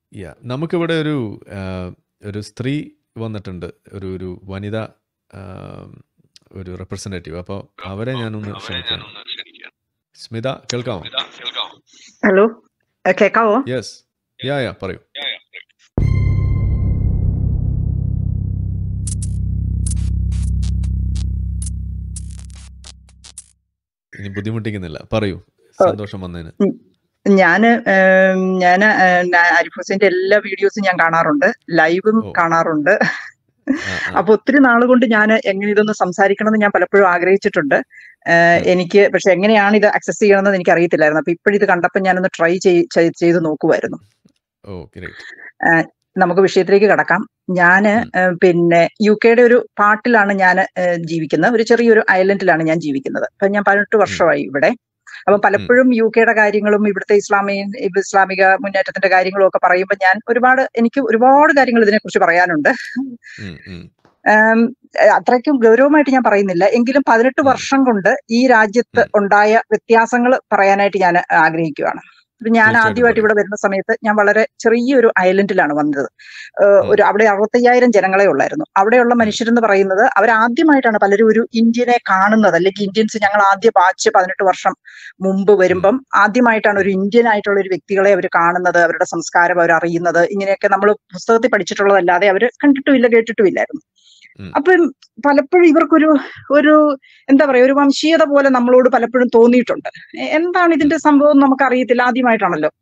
നമുക്കിവിടെ ഒരു സ്ത്രീ വന്നിട്ടുണ്ട്, ഒരു വനിത ഒരു റെപ്രസെൻറ്റേറ്റീവ്. അപ്പോൾ അവരെ ഞാനൊന്ന് ക്ഷണിക്കാം. സ്മിത, കേൾക്കാമോ? ഹലോ, കേൾക്കാവോ? യെസ്, പറയൂ. ഇനി ബുദ്ധിമുട്ടിക്കുന്നില്ല, പറയൂ. സന്തോഷം വന്നതിന്. ഞാന് ആരിഫ് ഹുസൈന്റെ എല്ലാ വീഡിയോസും ഞാൻ കാണാറുണ്ട്, ലൈവും കാണാറുണ്ട്. അപ്പൊ ഒത്തിരി നാളുകൊണ്ട് ഞാൻ എങ്ങനെ ഇതൊന്ന് സംസാരിക്കണമെന്ന് ഞാൻ പലപ്പോഴും ആഗ്രഹിച്ചിട്ടുണ്ട്. എനിക്ക് പക്ഷെ എങ്ങനെയാണ് ഇത് അക്സസ് ചെയ്യണമെന്ന് എനിക്ക് അറിയത്തില്ലായിരുന്നു. അപ്പൊ ഇപ്പോഴിത് കണ്ടപ്പോൾ ഞാനൊന്ന് ട്രൈ ചെയ്ത് നോക്കുമായിരുന്നു. നമുക്ക് വിഷയത്തിലേക്ക് കടക്കാം. ഞാന് പിന്നെ UK-യുടെ ഒരു പാർട്ടിലാണ് ഞാൻ ജീവിക്കുന്നത്. ഒരു ചെറിയൊരു ഐലൻഡിലാണ് ഞാൻ ജീവിക്കുന്നത്. അപ്പൊ ഞാൻ 18 വർഷമായി ഇവിടെ. അപ്പൊ പലപ്പോഴും UK-യുടെ കാര്യങ്ങളും ഇവിടുത്തെ ഇസ്ലാമിക മുന്നേറ്റത്തിന്റെ കാര്യങ്ങളും ഒക്കെ പറയുമ്പോൾ എനിക്ക് ഒരുപാട് കാര്യങ്ങൾ ഇതിനെക്കുറിച്ച് പറയാനുണ്ട്. അത്രയ്ക്കും ഗൗരവമായിട്ട് ഞാൻ പറയുന്നില്ല, എങ്കിലും 18 വർഷം കൊണ്ട് ഈ രാജ്യത്ത് ഉണ്ടായ വ്യത്യാസങ്ങൾ പറയാനായിട്ട് ഞാൻ ആഗ്രഹിക്കുകയാണ്. ഞാൻ ആദ്യമായിട്ട് ഇവിടെ വരുന്ന സമയത്ത് ഞാൻ വളരെ ചെറിയൊരു ഐലൻഡിലാണ് വന്നത്. അവിടെ 65,000 ജനങ്ങളെ ഉള്ളായിരുന്നു. അവിടെയുള്ള മനുഷ്യരെന്ന് പറയുന്നത് അവരാദ്യമായിട്ടാണ് പലരും ഒരു ഇന്ത്യനെ കാണുന്നത്, അല്ലെങ്കിൽ ഇന്ത്യൻസ് ഞങ്ങൾ ആദ്യ ബാച്ച് 18 വർഷം മുമ്പ് വരുമ്പം ആദ്യമായിട്ടാണ് ഒരു ഇന്ത്യൻ ആയിട്ടുള്ള ഒരു വ്യക്തികളെ അവർ കാണുന്നത്, അവരുടെ സംസ്കാരം അവർ അറിയുന്നത്. ഇങ്ങനെയൊക്കെ നമ്മൾ പുസ്തകത്തിൽ പഠിച്ചിട്ടുള്ളതല്ലാതെ അവർ കണ്ടിട്ടുമില്ല, കേട്ടിട്ടുമില്ലായിരുന്നു. അപ്പം പലപ്പോഴും ഇവർക്കൊരു എന്താ പറയാ, ഒരു വംശീയത പോലെ നമ്മളോട് പലപ്പോഴും തോന്നിയിട്ടുണ്ട്. എന്താണ് ഇതിന്റെ സംഭവം നമുക്ക് അറിയത്തില്ല, ആദ്യമായിട്ടാണല്ലോ.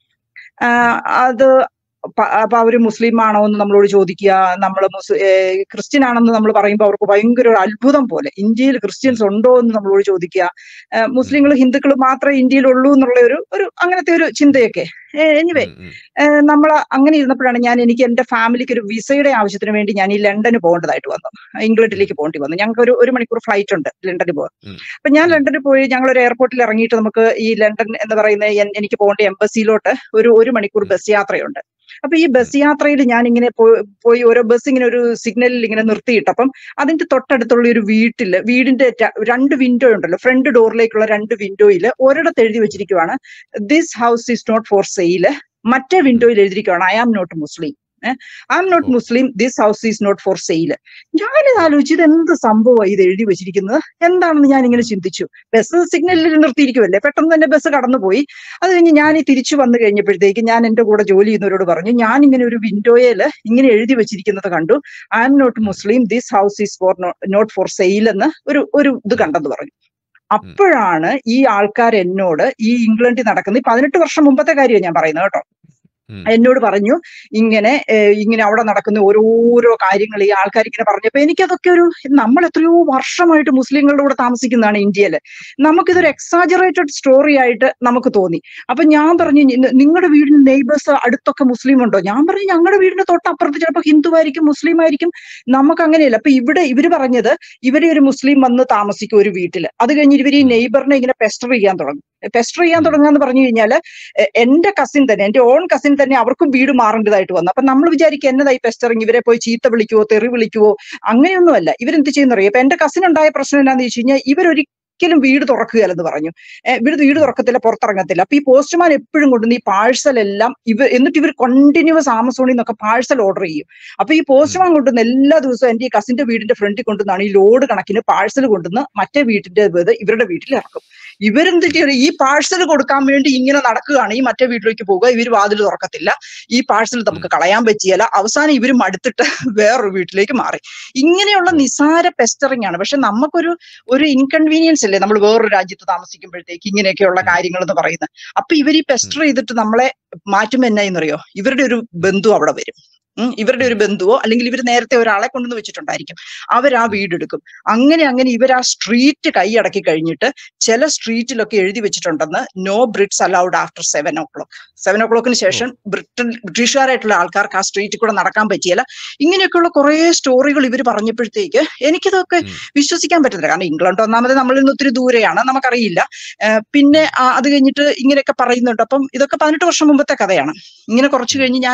അപ്പൊ അവര് മുസ്ലിം ആണോ എന്ന് നമ്മളോട് ചോദിക്കുക, നമ്മൾ ക്രിസ്ത്യൻ ആണെന്ന് നമ്മൾ പറയുമ്പോൾ അവർക്ക് ഭയങ്കര ഒരു അത്ഭുതം പോലെ, ഇന്ത്യയിൽ ക്രിസ്ത്യൻസ് ഉണ്ടോ എന്ന് നമ്മളോട് ചോദിക്കുക. മുസ്ലിങ്ങൾ ഹിന്ദുക്കൾ മാത്രമേ ഇന്ത്യയിലുള്ളൂ എന്നുള്ള ഒരു അങ്ങനത്തെ ഒരു ചിന്തയൊക്കെ. എനിവേ, നമ്മൾ അങ്ങനെ ഇരുന്നപ്പോഴാണ് എനിക്ക് എന്റെ ഫാമിലിക്ക് ഒരു വിസയുടെ ആവശ്യത്തിന് വേണ്ടി ഞാൻ ഈ ലണ്ടന് പോകേണ്ടതായിട്ട് വന്നു, ഇംഗ്ലണ്ടിലേക്ക് പോകേണ്ടി വന്നു. ഞങ്ങൾക്ക് ഒരു മണിക്കൂർ ഫ്ലൈറ്റ് ഉണ്ട് ലണ്ടനിൽ പോകാൻ. അപ്പൊ ഞാൻ ലണ്ടനിൽ പോയി, ഞങ്ങളൊരു എയർപോർട്ടിൽ ഇറങ്ങിയിട്ട് നമുക്ക് ഈ ലണ്ടൻ എന്ന് പറയുന്ന എനിക്ക് പോകേണ്ട എംബസിയിലോട്ട് ഒരു മണിക്കൂർ ബസ് യാത്രയുണ്ട്. അപ്പൊ ഈ ബസ് യാത്രയിൽ ഞാൻ ഇങ്ങനെ പോയി ഓരോ ബസ് ഇങ്ങനെ ഒരു സിഗ്നലിൽ ഇങ്ങനെ നിർത്തിയിട്ടപ്പം അതിന്റെ തൊട്ടടുത്തുള്ള ഒരു വീടിന്റെ 2 വിൻഡോ ഉണ്ടല്ലോ, ഫ്രണ്ട് ഡോറിലേക്കുള്ള 2 വിൻഡോയിൽ ഒരിടത്ത് എഴുതി വെച്ചിരിക്കുവാണ് this house is not for sale. മറ്റേ വിൻഡോയിൽ എഴുതിയിരിക്കുവാണ് I am not Muslim. I am not Muslim, this house is not for sale. ഞാനിത് ആലോചിച്ചു, ഇത് എന്ത് സംഭവമാണ് ഇത് എഴുതി വെച്ചിരിക്കുന്നത്, എന്താണെന്ന് ഞാൻ ഇങ്ങനെ ചിന്തിച്ചു. ബസ് സിഗ്നലിൽ നിർത്തിയിരിക്കുമല്ലേ, പെട്ടെന്ന് തന്നെ ബസ് കടന്നുപോയി. അത് കഴിഞ്ഞ് ഞാൻ തിരിച്ചു വന്നു കഴിഞ്ഞപ്പോഴത്തേക്ക് ഞാൻ എന്റെ കൂടെ ജോലി ചെയ്യുന്നവരോട് പറഞ്ഞു, ഞാൻ ഇങ്ങനെ ഒരു വിൻഡോയിൽ ഇങ്ങനെ എഴുതി വെച്ചിരിക്കുന്നത് കണ്ടു, I am not Muslim, this house is not for sale എന്ന് ഒരു ഇത് കണ്ടെന്ന് പറഞ്ഞു. അപ്പോഴാണ് ഈ ആൾക്കാർ എന്നോട്, ഈ ഇംഗ്ലണ്ടിൽ നടക്കുന്ന 18 വർഷം മുമ്പത്തെ കാര്യമാണ് ഞാൻ പറയുന്നത് കേട്ടോ, എന്നോട് പറഞ്ഞു ഇങ്ങനെ അവിടെ നടക്കുന്ന ഓരോരോ കാര്യങ്ങൾ ഈ ആൾക്കാർ ഇങ്ങനെ പറഞ്ഞപ്പോ എനിക്കതൊക്കെ നമ്മൾ എത്രയോ വർഷമായിട്ട് മുസ്ലിങ്ങളുടെ കൂടെ താമസിക്കുന്നതാണ് ഇന്ത്യയില്, നമുക്കിതൊരു എക്സാജറേറ്റഡ് സ്റ്റോറി ആയിട്ട് നമുക്ക് തോന്നി. അപ്പൊ ഞാൻ പറഞ്ഞു, നിങ്ങളുടെ വീടിന് നെയ്ബേഴ്സ് അടുത്തൊക്കെ മുസ്ലിം ഉണ്ടോ? ഞാൻ പറഞ്ഞു, ഞങ്ങളുടെ വീടിന്റെ തൊട്ടപ്പുറത്ത് ചിലപ്പോൾ ഹിന്ദു ആയിരിക്കും, മുസ്ലിം ആയിരിക്കും, നമുക്ക് അങ്ങനെയല്ല. അപ്പൊ ഇവര് പറഞ്ഞത്, ഇവര് ഒരു മുസ്ലിം വന്ന് താമസിക്കും ഒരു വീട്ടില്, അത് കഴിഞ്ഞ് ഇവര് ഈ നെയ്ബറിനെ ഇങ്ങനെ പെസ്റ്റർ ചെയ്യാൻ തുടങ്ങാന്ന് പറഞ്ഞു കഴിഞ്ഞാല് എന്റെ കസിൻ തന്നെ, എന്റെ ഓൺ കസിൻ തന്നെ അവർക്കും വീട് മാറേണ്ടതായിട്ട് വന്നു. അപ്പൊ നമ്മൾ വിചാരിക്കും എന്നതായി പെസ്റ്ററിങ്, ഇവരെ പോയി ചീത്ത വിളിക്കുവോ തെറി വിളിക്കുവോ, അങ്ങനെയൊന്നുമല്ല. ഇവരെന്ത് ചെയ്യുന്നറിയോ? അപ്പൊ എന്റെ കസിൻ ഉണ്ടായ പ്രശ്നം എന്താണെന്ന് വെച്ച് കഴിഞ്ഞാൽ, ഇവരൊരിക്കലും വീട് തുറക്കുകയല്ലെന്ന് പറഞ്ഞു. വീട് തുറക്കത്തില്ല, പുറത്തിറങ്ങത്തില്ല. അപ്പൊ ഈ പോസ്റ്റ്മാൻ എപ്പോഴും കൊണ്ടുവന്ന് ഈ പാഴ്സൽ എല്ലാം എന്നിട്ട് ഇവർ കണ്ടിന്യൂസ് ആമസോണിൽ നിന്നൊക്കെ പാഴ്സൽ ഓർഡർ ചെയ്യും. അപ്പൊ ഈ പോസ്റ്റ്മാൻ കൊണ്ടുവന്ന് എല്ലാ ദിവസവും എന്റെ ഈ കസിന്റെ വീടിന്റെ ഫ്രണ്ടിൽ കൊണ്ടുവന്നാണ് ഈ ലോഡ് കണക്കിന് പാഴ്സൽ കൊണ്ടുവന്ന് മറ്റേ ഇവരുടെ വീട്ടിൽ ഇറക്കും. ഇവരെന്ത് ചെയ്യും? ഈ പാഴ്സൽ കൊടുക്കാൻ വേണ്ടി ഇങ്ങനെ നടക്കുകയാണ്, ഈ മറ്റേ വീട്ടിലേക്ക് പോകുക, ഇവർ വാതിൽ തുറക്കത്തില്ല, ഈ പാഴ്സൽ നമുക്ക് കളയാൻ പറ്റിയല്ല. അവസാനം ഇവർ മടുത്തിട്ട് വേറൊരു വീട്ടിലേക്ക് മാറി. ഇങ്ങനെയുള്ള നിസാര പെസ്റ്ററിംഗ് ആണ്. പക്ഷെ നമുക്കൊരു ഇൻകൺവീനിയൻസ് അല്ലേ നമ്മൾ വേറൊരു രാജ്യത്ത് താമസിക്കുമ്പോഴത്തേക്ക് ഇങ്ങനെയൊക്കെയുള്ള കാര്യങ്ങൾ എന്ന് പറയുന്നത്. അപ്പൊ ഇവർ ഈ പെസ്റ്റർ ചെയ്തിട്ട് നമ്മളെ മാറ്റുമ്പോൾ എന്നായെന്നറിയോ? ഇവരുടെ ഒരു ബന്ധു അവിടെ വരും, ഇവരുടെ ഒരു ബന്ധുവോ അല്ലെങ്കിൽ ഇവർ നേരത്തെ ഒരാളെ കൊണ്ടുവന്ന് വെച്ചിട്ടുണ്ടായിരിക്കും, അവർ ആ വീടെടുക്കും. അങ്ങനെ ഇവർ ആ സ്ട്രീറ്റ് കൈയടക്കി കഴിഞ്ഞിട്ട് ചില സ്ട്രീറ്റിലൊക്കെ എഴുതി വെച്ചിട്ടുണ്ടെന്ന്, no birds allowed after 7 o'clock. 7 o'clock ശേഷം ബ്രിട്ടീഷുകാരായിട്ടുള്ള ആൾക്കാർക്ക് ആ സ്ട്രീറ്റിൽ കൂടെ നടക്കാൻ പറ്റിയല്ല. ഇങ്ങനെയൊക്കെയുള്ള കുറെ സ്റ്റോറികൾ ഇവർ പറഞ്ഞപ്പോഴത്തേക്ക് എനിക്കിതൊക്കെ വിശ്വസിക്കാൻ പറ്റത്തില്ല. കാരണം ഇംഗ്ലണ്ട് ഒന്നാമത് നമ്മളിൽ നിന്ന് ഒത്തിരി ദൂരെയാണ്, നമുക്കറിയില്ല. പിന്നെ അത് കഴിഞ്ഞിട്ട് ഇങ്ങനെയൊക്കെ പറയുന്നുണ്ട്. അപ്പം ഇതൊക്കെ 18 വർഷം മുമ്പത്തെ കഥയാണ്. ഇങ്ങനെ കുറച്ച് കഴിഞ്ഞ് ഞാൻ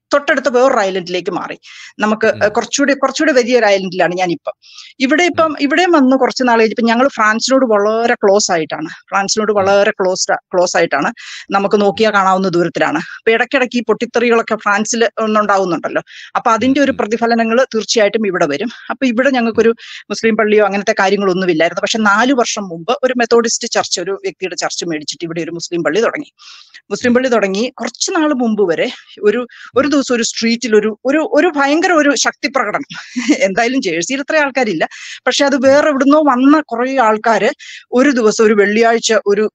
തൊട്ടടുത്ത വേറൊരു ഐലൻഡിലേക്ക് മാറി. നമുക്ക് കുറച്ചുകൂടി വലിയൊരു ഐലൻഡിലാണ് ഞാനിപ്പം. ഇവിടെയും വന്ന് കുറച്ച് നാൾ കഴിഞ്ഞപ്പോൾ ഞങ്ങൾ ഫ്രാൻസിനോട് വളരെ ക്ലോസ് ആയിട്ടാണ്. നമുക്ക് നോക്കിയാൽ കാണാവുന്ന ദൂരത്തിലാണ്. അപ്പൊ ഇടയ്ക്കിടയ്ക്ക് ഈ പൊട്ടിത്തെറികളൊക്കെ ഫ്രാൻസിൽ ഒന്നുണ്ടാവുന്നുണ്ടല്ലോ. അപ്പൊ അതിന്റെ ഒരു പ്രതിഫലനങ്ങൾ തീർച്ചയായിട്ടും ഇവിടെ വരും. അപ്പൊ ഇവിടെ ഞങ്ങൾക്കൊരു മുസ്ലിം പള്ളിയോ അങ്ങനത്തെ കാര്യങ്ങളൊന്നും ഇല്ലായിരുന്നു. പക്ഷെ 4 വർഷം മുമ്പ് ഒരു മെത്തോഡിസ്റ്റ് ചർച്ച്, ഒരു വ്യക്തിയുടെ ചർച്ച് മേടിച്ചിട്ട് ഇവിടെ ഒരു മുസ്ലിം പള്ളി തുടങ്ങി. കുറച്ചു നാൾ മുമ്പ് വരെ ഒരു ദിവസം ഒരു സ്ട്രീറ്റിൽ ഒരു ഭയങ്കര ഒരു ശക്തി പ്രകടനം. എന്തായാലും ജേഴ്സിയിൽ ഇത്ര ആൾക്കാരില്ല, പക്ഷെ അത് വേറെ എവിടുന്നോ വന്ന കുറെ ആൾക്കാര് ഒരു ദിവസം, ഒരു വെള്ളിയാഴ്ച,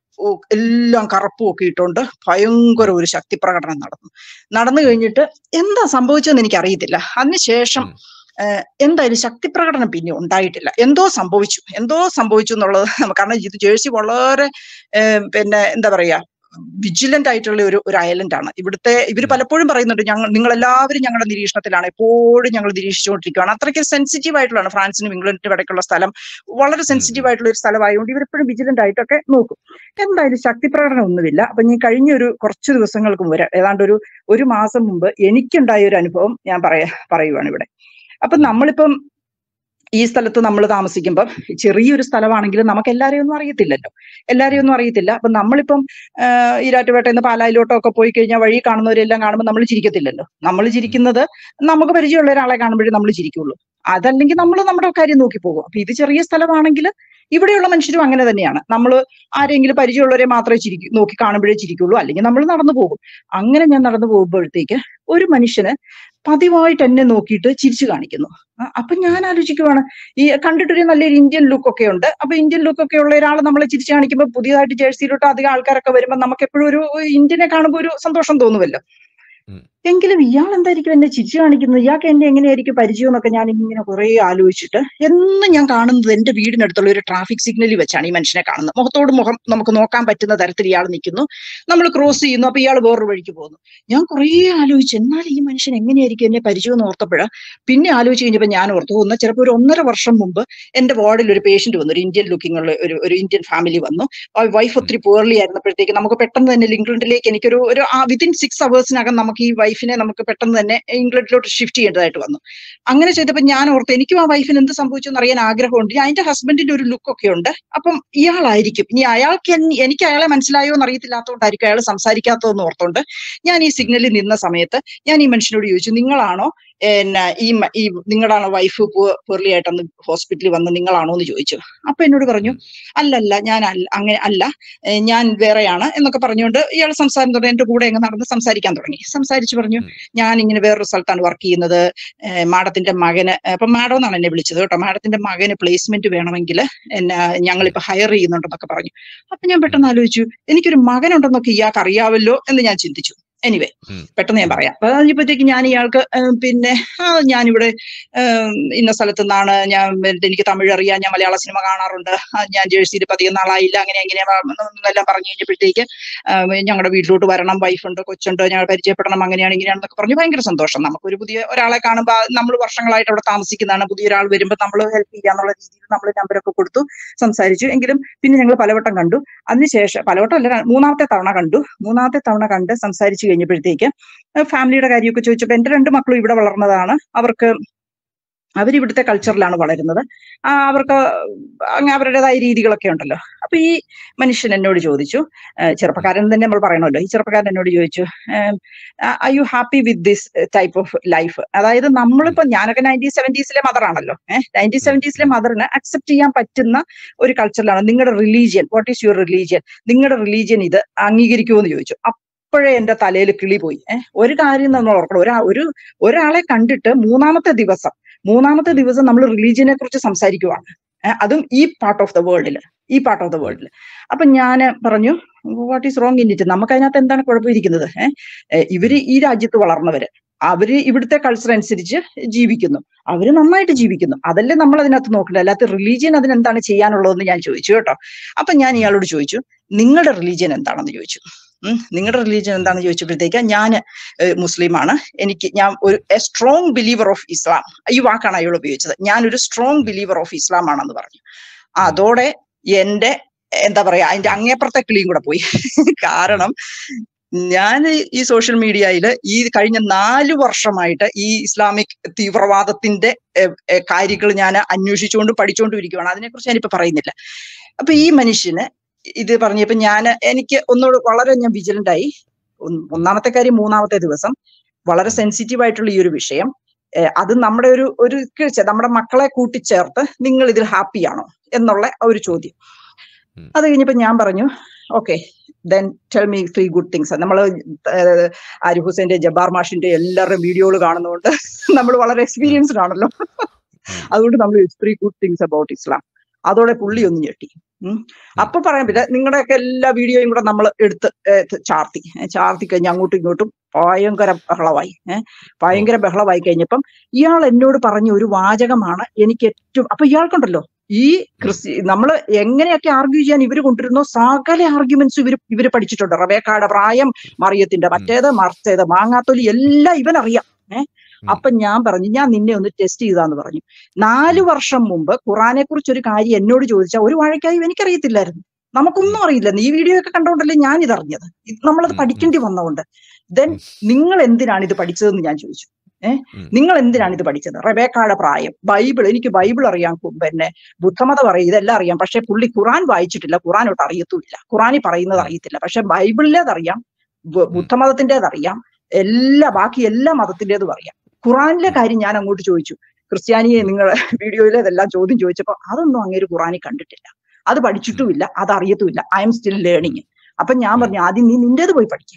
എല്ലാം കറുപ്പും ഒക്കെ ഇട്ടുകൊണ്ട് ഭയങ്കര ഒരു ശക്തി പ്രകടനം നടന്നു കഴിഞ്ഞിട്ട് എന്താ സംഭവിച്ചതെന്ന് എനിക്ക് അറിയത്തില്ല. അതിനുശേഷം എന്തായാലും ശക്തി പ്രകടനം പിന്നെ ഉണ്ടായിട്ടില്ല. എന്തോ സംഭവിച്ചു എന്നുള്ളത് കാരണം ഇത് ജേഴ്സി വളരെ എന്താ പറയാ വിജിലന്റ് ആയിട്ടുള്ള ഒരു ഐലൻഡാണ്. ഇവർ പലപ്പോഴും പറയുന്നുണ്ട്, നിങ്ങളെല്ലാവരും ഞങ്ങളുടെ നിരീക്ഷണത്തിലാണ്, എപ്പോഴും ഞങ്ങൾ നിരീക്ഷിച്ചുകൊണ്ടിരിക്കുകയാണ്. അത്രയ്ക്ക് സെൻസിറ്റീവ് ആയിട്ടുള്ളതാണ് ഫ്രാൻസിനും ഇംഗ്ലണ്ടിനും ഇടയ്ക്കുള്ള സ്ഥലം. വളരെ സെൻസിറ്റീവ് ആയിട്ടുള്ള ഒരു സ്ഥലമായതുകൊണ്ട് ഇവരെപ്പോഴും വിജിലന്റ് ആയിട്ടൊക്കെ നോക്കും. എന്തായാലും ശക്തി പ്രകടനം ഒന്നുമില്ല. അപ്പൊ ഞാൻ കഴിഞ്ഞ കുറച്ച് ദിവസങ്ങൾക്ക് മുമ്പ്, ഏതാണ്ട് ഒരു മാസം മുമ്പ് എനിക്കുണ്ടായ ഒരു അനുഭവം ഞാൻ പറയുവാണ് ഇവിടെ. അപ്പൊ നമ്മളിപ്പം ഈ സ്ഥലത്ത് നമ്മൾ താമസിക്കുമ്പോൾ ചെറിയൊരു സ്ഥലമാണെങ്കിലും നമുക്ക് എല്ലാവരെയും ഒന്നും അറിയത്തില്ല. അപ്പൊ നമ്മളിപ്പം ഈരാറ്റുപേട്ടയിൽ പാലായിലോട്ടോ ഒക്കെ പോയി കഴിഞ്ഞാൽ വഴി കാണുന്നവരെല്ലാം കാണുമ്പോൾ നമ്മൾ ചിരിക്കത്തില്ലല്ലോ. നമ്മൾ ചിരിക്കുന്നത് നമുക്ക് പരിചയമുള്ള ഒരാളെ കാണുമ്പോഴേ നമ്മൾ ചിരിക്കുള്ളൂ. അതല്ലെങ്കിൽ നമ്മൾ നമ്മുടെ കാര്യം നോക്കി പോകും. അപ്പൊ ഇത് ചെറിയ സ്ഥലമാണെങ്കിൽ ഇവിടെയുള്ള മനുഷ്യരും അങ്ങനെ തന്നെയാണ്. നമ്മൾ ആരെങ്കിലും പരിചയമുള്ളവരെ മാത്രമേ നോക്കി കാണുമ്പോഴേ ചിരിക്കുള്ളൂ, അല്ലെങ്കിൽ നമ്മൾ നടന്നു പോകും. അങ്ങനെ ഞാൻ നടന്നു പോകുമ്പോഴത്തേക്ക് ഒരു മനുഷ്യന് പതിവായിട്ട് എന്നെ നോക്കിയിട്ട് ചിരിച്ചു കാണിക്കുന്നു. അപ്പൊ ഞാൻ ആലോചിക്കുവാണ്, ഈ കണ്ടിട്ടൊരു നല്ലൊരു ഇന്ത്യൻ ലുക്കൊക്കെ ഉണ്ട്. അപ്പൊ ഇന്ത്യൻ ലുക്കൊക്കെ ഉള്ള ഒരാൾ നമ്മളെ ചിരിച്ചു കാണിക്കുമ്പോൾ പുതിയതായിട്ട് ജേഴ്സിയിലോട്ട് അധികം ആൾക്കാരൊക്കെ വരുമ്പോൾ നമുക്ക് എപ്പോഴും ഒരു ഇന്ത്യനെ കാണുമ്പോൾ ഒരു സന്തോഷം തോന്നുമല്ലോ. എങ്കിലും ഇയാൾ എന്തായിരിക്കും എന്നെ ചിരിച്ചു കാണിക്കുന്നത്, ഇയാൾക്ക് എന്നെ എങ്ങനെയായിരിക്കും പരിചയം എന്നൊക്കെ ഞാൻ ഇങ്ങനെ കുറെ ആലോചിച്ചിട്ട്, എന്നും ഞാൻ കാണുന്നത് എന്റെ വീടിനടുത്തുള്ള ഒരു ട്രാഫിക് സിഗ്നലിൽ വെച്ചാണ് ഈ മനുഷ്യനെ കാണുന്നത്. മുഖത്തോട് മുഖം നമുക്ക് നോക്കാൻ പറ്റുന്ന തരത്തിൽ ഇയാൾ നിൽക്കുന്നു. നമ്മൾ ക്രോസ് ചെയ്യുന്നു, അപ്പൊ ഇയാൾ വേറൊരു വഴിക്ക് പോകുന്നു. ഞാൻ കുറെ ആലോചിച്ചു, എന്നാൽ ഈ മനുഷ്യൻ എങ്ങനെയായിരിക്കും എന്നെ പരിചയം എന്ന് ഓർത്തപ്പോഴാ പിന്നെ ആലോചിച്ച് കഴിഞ്ഞപ്പോൾ ഞാൻ ഓർത്തു, ചിലപ്പോൾ ഒരു 1.5 വർഷം മുമ്പ് എന്റെ വാർഡിൽ ഒരു പേഷ്യന്റ് വന്നു, ഒരു ഇന്ത്യൻ ലുക്കിംഗ് ഉള്ള ഒരു ഇന്ത്യൻ ഫാമിലി വന്നു. വൈഫ് ഒത്തിരി പോർലി ആയിരുന്നപ്പോഴത്തേക്ക് നമുക്ക് പെട്ടെന്ന് തന്നെ ഇംഗ്ലണ്ടിലേക്ക് എനിക്കൊരു വിത്തിൻ 6 hours നമുക്ക് ഈ വൈഫിനെ നമുക്ക് പെട്ടെന്ന് തന്നെ ഇംഗ്ലണ്ടിലോട്ട് ഷിഫ്റ്റ് ചെയ്യേണ്ടതായിട്ട് വന്നു. അങ്ങനെ ചെയ്തപ്പോൾ ഞാൻ ഓർത്ത്, എനിക്കും ആ വൈഫിന് എന്ത് സംഭവിച്ചു എന്ന് അറിയാൻ ആഗ്രഹമുണ്ട്. അതിന്റെ ഹസ്ബൻഡിന്റെ ഒരു ലുക്കൊക്കെ ഉണ്ട്. അപ്പം ഇയാളായിരിക്കും, ഇനി എനിക്ക് അയാളെ മനസ്സിലായോ എന്ന് അറിയത്തില്ലാത്തതുകൊണ്ടായിരിക്കും അയാൾ സംസാരിക്കാത്തതെന്ന് ഓർത്തോണ്ട് ഞാൻ ഈ സിഗ്നലിൽ നിന്ന സമയത്ത് ഞാൻ ഈ മനുഷ്യനോട് ചോദിച്ചു, നിങ്ങളാണോ നിങ്ങളാണോ വൈഫ് പോർലി ആയിട്ടന്ന് ഹോസ്പിറ്റലിൽ വന്ന് നിങ്ങളാണോ എന്ന് ചോദിച്ചു. അപ്പൊ എന്നോട് പറഞ്ഞു, അല്ലല്ല, അങ്ങനെ അല്ല, ഞാൻ വേറെയാണ് എന്നൊക്കെ പറഞ്ഞുകൊണ്ട് ഇയാൾ സംസാരം തുടങ്ങി. എന്റെ കൂടെ നടന്ന് സംസാരിച്ചു പറഞ്ഞു, ഞാൻ ഇങ്ങനെ വേറൊരു സ്ഥലത്താണ് വർക്ക് ചെയ്യുന്നത്, മാഡത്തിന്റെ മകന്, അപ്പൊ മാഡം എന്നാണ് എന്നെ വിളിച്ചത് കേട്ടോ, മാഡത്തിന്റെ മകന് പ്ലേസ്മെന്റ് വേണമെങ്കിൽ ഞങ്ങളിപ്പോ ഹയർ ചെയ്യുന്നുണ്ടെന്നൊക്കെ പറഞ്ഞു. അപ്പൊ ഞാൻ പെട്ടെന്ന് ആലോചിച്ചു, എനിക്കൊരു മകനുണ്ടെന്നൊക്കെ ഇയാൾക്ക് അറിയാവല്ലോ എന്ന് ഞാൻ ചിന്തിച്ചു. എനിവേ പെട്ടെന്ന് ഞാൻ പറയാം. അപ്പൊ അതിപ്പോഴത്തേക്ക് ഞാൻ ഇയാൾക്ക് ഞാനിവിടെ ഇന്ന സ്ഥലത്തു നിന്നാണ്, എനിക്ക് തമിഴ് അറിയാം, ഞാൻ മലയാള സിനിമ കാണാറുണ്ട്, ഞാൻ ജേഴ്സിയിൽ അധികം നാളായില്ല, എന്നെല്ലാം പറഞ്ഞു കഴിഞ്ഞപ്പോഴത്തേക്ക് ഞങ്ങളുടെ വീട്ടിലോട്ട് വരണം, വൈഫുണ്ട്, കൊച്ചുണ്ട്, ഞങ്ങൾ പരിചയപ്പെടണം, അങ്ങനെയാണ് ഇങ്ങനെയാണെന്നൊക്കെ പറഞ്ഞു. ഭയങ്കര സന്തോഷം. നമുക്കൊരു പുതിയ ഒരാളെ കാണുമ്പോൾ, നമ്മൾ വർഷങ്ങളായിട്ട് അവിടെ താമസിക്കുന്നതാണ്, പുതിയൊരാൾ വരുമ്പോൾ നമ്മൾ ഹെൽപ്പ് ചെയ്യാന്നുള്ള രീതിയിൽ നമ്മൾ നമ്പരൊക്കെ കൊടുത്തു സംസാരിച്ചു. എങ്കിലും പിന്നെ ഞങ്ങൾ പലവട്ടം കണ്ടു. അതിനുശേഷം പലവട്ടം അല്ല, മൂന്നാമത്തെ തവണ കണ്ട് സംസാരിച്ചു കഴിഞ്ഞപ്പോഴത്തേക്ക് ഫാമിലിയുടെ കാര്യമൊക്കെ ചോദിച്ചപ്പോൾ എന്റെ 2 മക്കളും ഇവിടെ വളർന്നതാണ്, അവരിവിടുത്തെ കൾച്ചറിലാണ് വളരുന്നത്, അവർക്ക് അവരുടേതായ രീതികളൊക്കെ ഉണ്ടല്ലോ. അപ്പൊ ഈ മനുഷ്യൻ എന്നോട് ചോദിച്ചു, ചെറുപ്പക്കാരൻ തന്നെ നമ്മൾ പറയണമല്ലോ, ഈ ചെറുപ്പക്കാരൻ എന്നോട് ചോദിച്ചു, are you happy with this type of life? അതായത് നമ്മളിപ്പോ, ഞാനൊക്കെ 1970s മദറാണല്ലോ, 1970s മദറിന് അക്സെപ്റ്റ് ചെയ്യാൻ പറ്റുന്ന ഒരു കൾച്ചറിലാണ്. നിങ്ങളുടെ religion, what is your religion, നിങ്ങളുടെ റിലീജിയൻ ഇത് അംഗീകരിക്കുമോ എന്ന് ചോദിച്ചു. അപ്പോഴേ എന്റെ തലയിൽ കിളി പോയി. ഒരു കാര്യം നമ്മൾ ഓർക്കണം, ഒരാളെ കണ്ടിട്ട് മൂന്നാമത്തെ ദിവസം നമ്മൾ റിലീജിയനെ കുറിച്ച് സംസാരിക്കുവാണ്, അതും ഈ പാർട്ട് ഓഫ് ദ വേൾഡിൽ. അപ്പൊ ഞാൻ പറഞ്ഞു, what is wrong in it? നമുക്ക് അതിനകത്ത് എന്താണ് കുഴപ്പമിരിക്കുന്നത്? ഇവര് ഈ രാജ്യത്ത് വളർന്നവര്, അവര് ഇവിടുത്തെ കൾച്ചർ അനുസരിച്ച് ജീവിക്കുന്നു, അവര് നന്നായിട്ട് ജീവിക്കുന്നു, അതല്ലേ നമ്മൾ അതിനകത്ത് നോക്കില്ല. അല്ലാത്ത റിലീജിയൻ അതിനെന്താണ് ചെയ്യാനുള്ളതെന്ന് ഞാൻ ചോദിച്ചു കേട്ടോ. അപ്പൊ ഞാൻ ഇയാളോട് ചോദിച്ചു, നിങ്ങളുടെ റിലീജിയൻ എന്താണെന്ന് ചോദിച്ചു. ചോദിച്ചപ്പോഴത്തേക്ക് ഞാൻ മുസ്ലിമാണ്, ഞാൻ ഒരു സ്ട്രോങ് ബിലീവർ ഓഫ് ഇസ്ലാം, ഈ വാക്കാണ് അയാൾ ഉപയോഗിച്ചത്. ഞാനൊരു സ്ട്രോങ് ബിലീവർ ഓഫ് ഇസ്ലാം ആണെന്ന് പറഞ്ഞു. അതോടെ എന്റെ എന്താ പറയാ, അതിന്റെ അങ്ങേപ്പുറത്തെ കിളിയും കൂടെ പോയി. കാരണം ഞാൻ ഈ സോഷ്യൽ മീഡിയയിൽ ഈ കഴിഞ്ഞ 4 വർഷമായിട്ട് ഈ ഇസ്ലാമിക് തീവ്രവാദത്തിന്റെ കാര്യങ്ങൾ ഞാൻ അന്വേഷിച്ചുകൊണ്ടും പഠിച്ചുകൊണ്ടും ഇരിക്കുകയാണ്. അതിനെക്കുറിച്ച് ഞാനിപ്പോ പറയുന്നില്ല. അപ്പൊ ഈ മനുഷ്യന് ഇത് പറഞ്ഞപ്പോ എനിക്ക് ഒന്നുകൂടെ വളരെ ഞാൻ വിജിലന്റ് ആയി. ഒന്നാമത്തെ കാര്യം, 3-ാമത്തെ ദിവസം വളരെ സെൻസിറ്റീവ് ആയിട്ടുള്ള ഈ ഒരു വിഷയം, അത് നമ്മുടെ ഒരു നമ്മുടെ മക്കളെ കൂട്ടിച്ചേർത്ത് നിങ്ങൾ ഇതിൽ ഹാപ്പിയാണോ എന്നുള്ള ഒരു ചോദ്യം. അത് കഴിഞ്ഞപ്പോ ഞാൻ പറഞ്ഞു, okay, then tell me 3 good things. നമ്മൾ ആരിഫ് ഹുസൈന്റെ, ജബ്ബാർ മാഷിന്റെ എല്ലാവരുടെയും വീഡിയോകൾ കാണുന്നതുകൊണ്ട് നമ്മൾ വളരെ എക്സ്പീരിയൻസ്ഡ് ആണല്ലോ. അതുകൊണ്ട് നമ്മൾ 3 good things about Islam. അതോടെ പുള്ളി ഒന്ന് ഞെട്ടി. അപ്പൊ പറയാൻ പറ്റില്ല, നിങ്ങളുടെയൊക്കെ എല്ലാ വീഡിയോയും കൂടെ നമ്മൾ എടുത്ത് ചാർത്തി കഴിഞ്ഞ് അങ്ങോട്ടും ഇങ്ങോട്ടും ഭയങ്കര ബഹളമായി കഴിഞ്ഞപ്പം ഇയാൾ എന്നോട് പറഞ്ഞ ഒരു വാചകമാണ് എനിക്ക് ഏറ്റവും, അപ്പൊ ഇയാൾക്കുണ്ടല്ലോ ഈ നമ്മള് എങ്ങനെയൊക്കെ ആർഗ്യൂ ചെയ്യാൻ ഇവര് കൊണ്ടിരുന്നോ സകല ആർഗ്യുമെന്റ്സും ഇവര് പഠിച്ചിട്ടുണ്ട്. റബേക്കയുടെ പ്രായം, മറിയത്തിന്റെ മറിച്ചത്, മാങ്ങാത്തൊലി എല്ലാം ഇവനറിയാം. അപ്പൊ ഞാൻ പറഞ്ഞു, ഞാൻ നിന്നെ ഒന്ന് ടെസ്റ്റ് ചെയ്താന്ന് പറഞ്ഞു. 4 വർഷം മുമ്പ് ഖുറാനെ കുറിച്ച് ഒരു കാര്യം എന്നോട് ചോദിച്ചാൽ ഒരു വാഴക്കായും എനിക്കറിയത്തില്ലായിരുന്നു. നമുക്കൊന്നും അറിയില്ല. ഈ വീഡിയോ ഒക്കെ കണ്ടോണ്ടല്ലേ ഞാൻ ഇതറിഞ്ഞത്. നമ്മളത് പഠിക്കേണ്ടി വന്നതുകൊണ്ട്. ദെൻ നിങ്ങൾ എന്തിനാണ് ഇത് പഠിച്ചതെന്ന് ഞാൻ ചോദിച്ചു. നിങ്ങൾ എന്തിനാണ് ഇത് പഠിച്ചത്? റബേക്കയുടെ പ്രായം, ബൈബിൾ, എനിക്ക് ബൈബിൾ അറിയാം, പിന്നെ ബുദ്ധമതം അറിയാം, ഇതെല്ലാം അറിയാം. പക്ഷെ പുള്ളി ഖുറാൻ വായിച്ചിട്ടില്ല, ഖുറാനോട്ട് അറിയത്തുമില്ല, ഖുറാനിൽ പറയുന്നത് അറിയത്തില്ല. പക്ഷെ ബൈബിളിലേതറിയാം, ബുദ്ധമതത്തിൻ്റെതറിയാം, ബാക്കി എല്ലാ മതത്തിൻ്റെതും അറിയാം. ഖുറാനിലെ കാര്യം ഞാൻ അങ്ങോട്ട് ചോദിച്ചു. ക്രിസ്ത്യാനിയെ നിങ്ങളെ വീഡിയോയിലേതെല്ലാം ചോദ്യം ചോദിച്ചപ്പോൾ അതൊന്നും അങ്ങേര് ഖുറാനിൽ കണ്ടിട്ടില്ല, അത് പഠിച്ചിട്ടുമില്ല, അത് അറിയത്തുമില്ല. I'm still learning. അപ്പൊ ഞാൻ പറഞ്ഞു, ആദ്യം നീ നിന്റേത് പോയി പഠിക്കുക.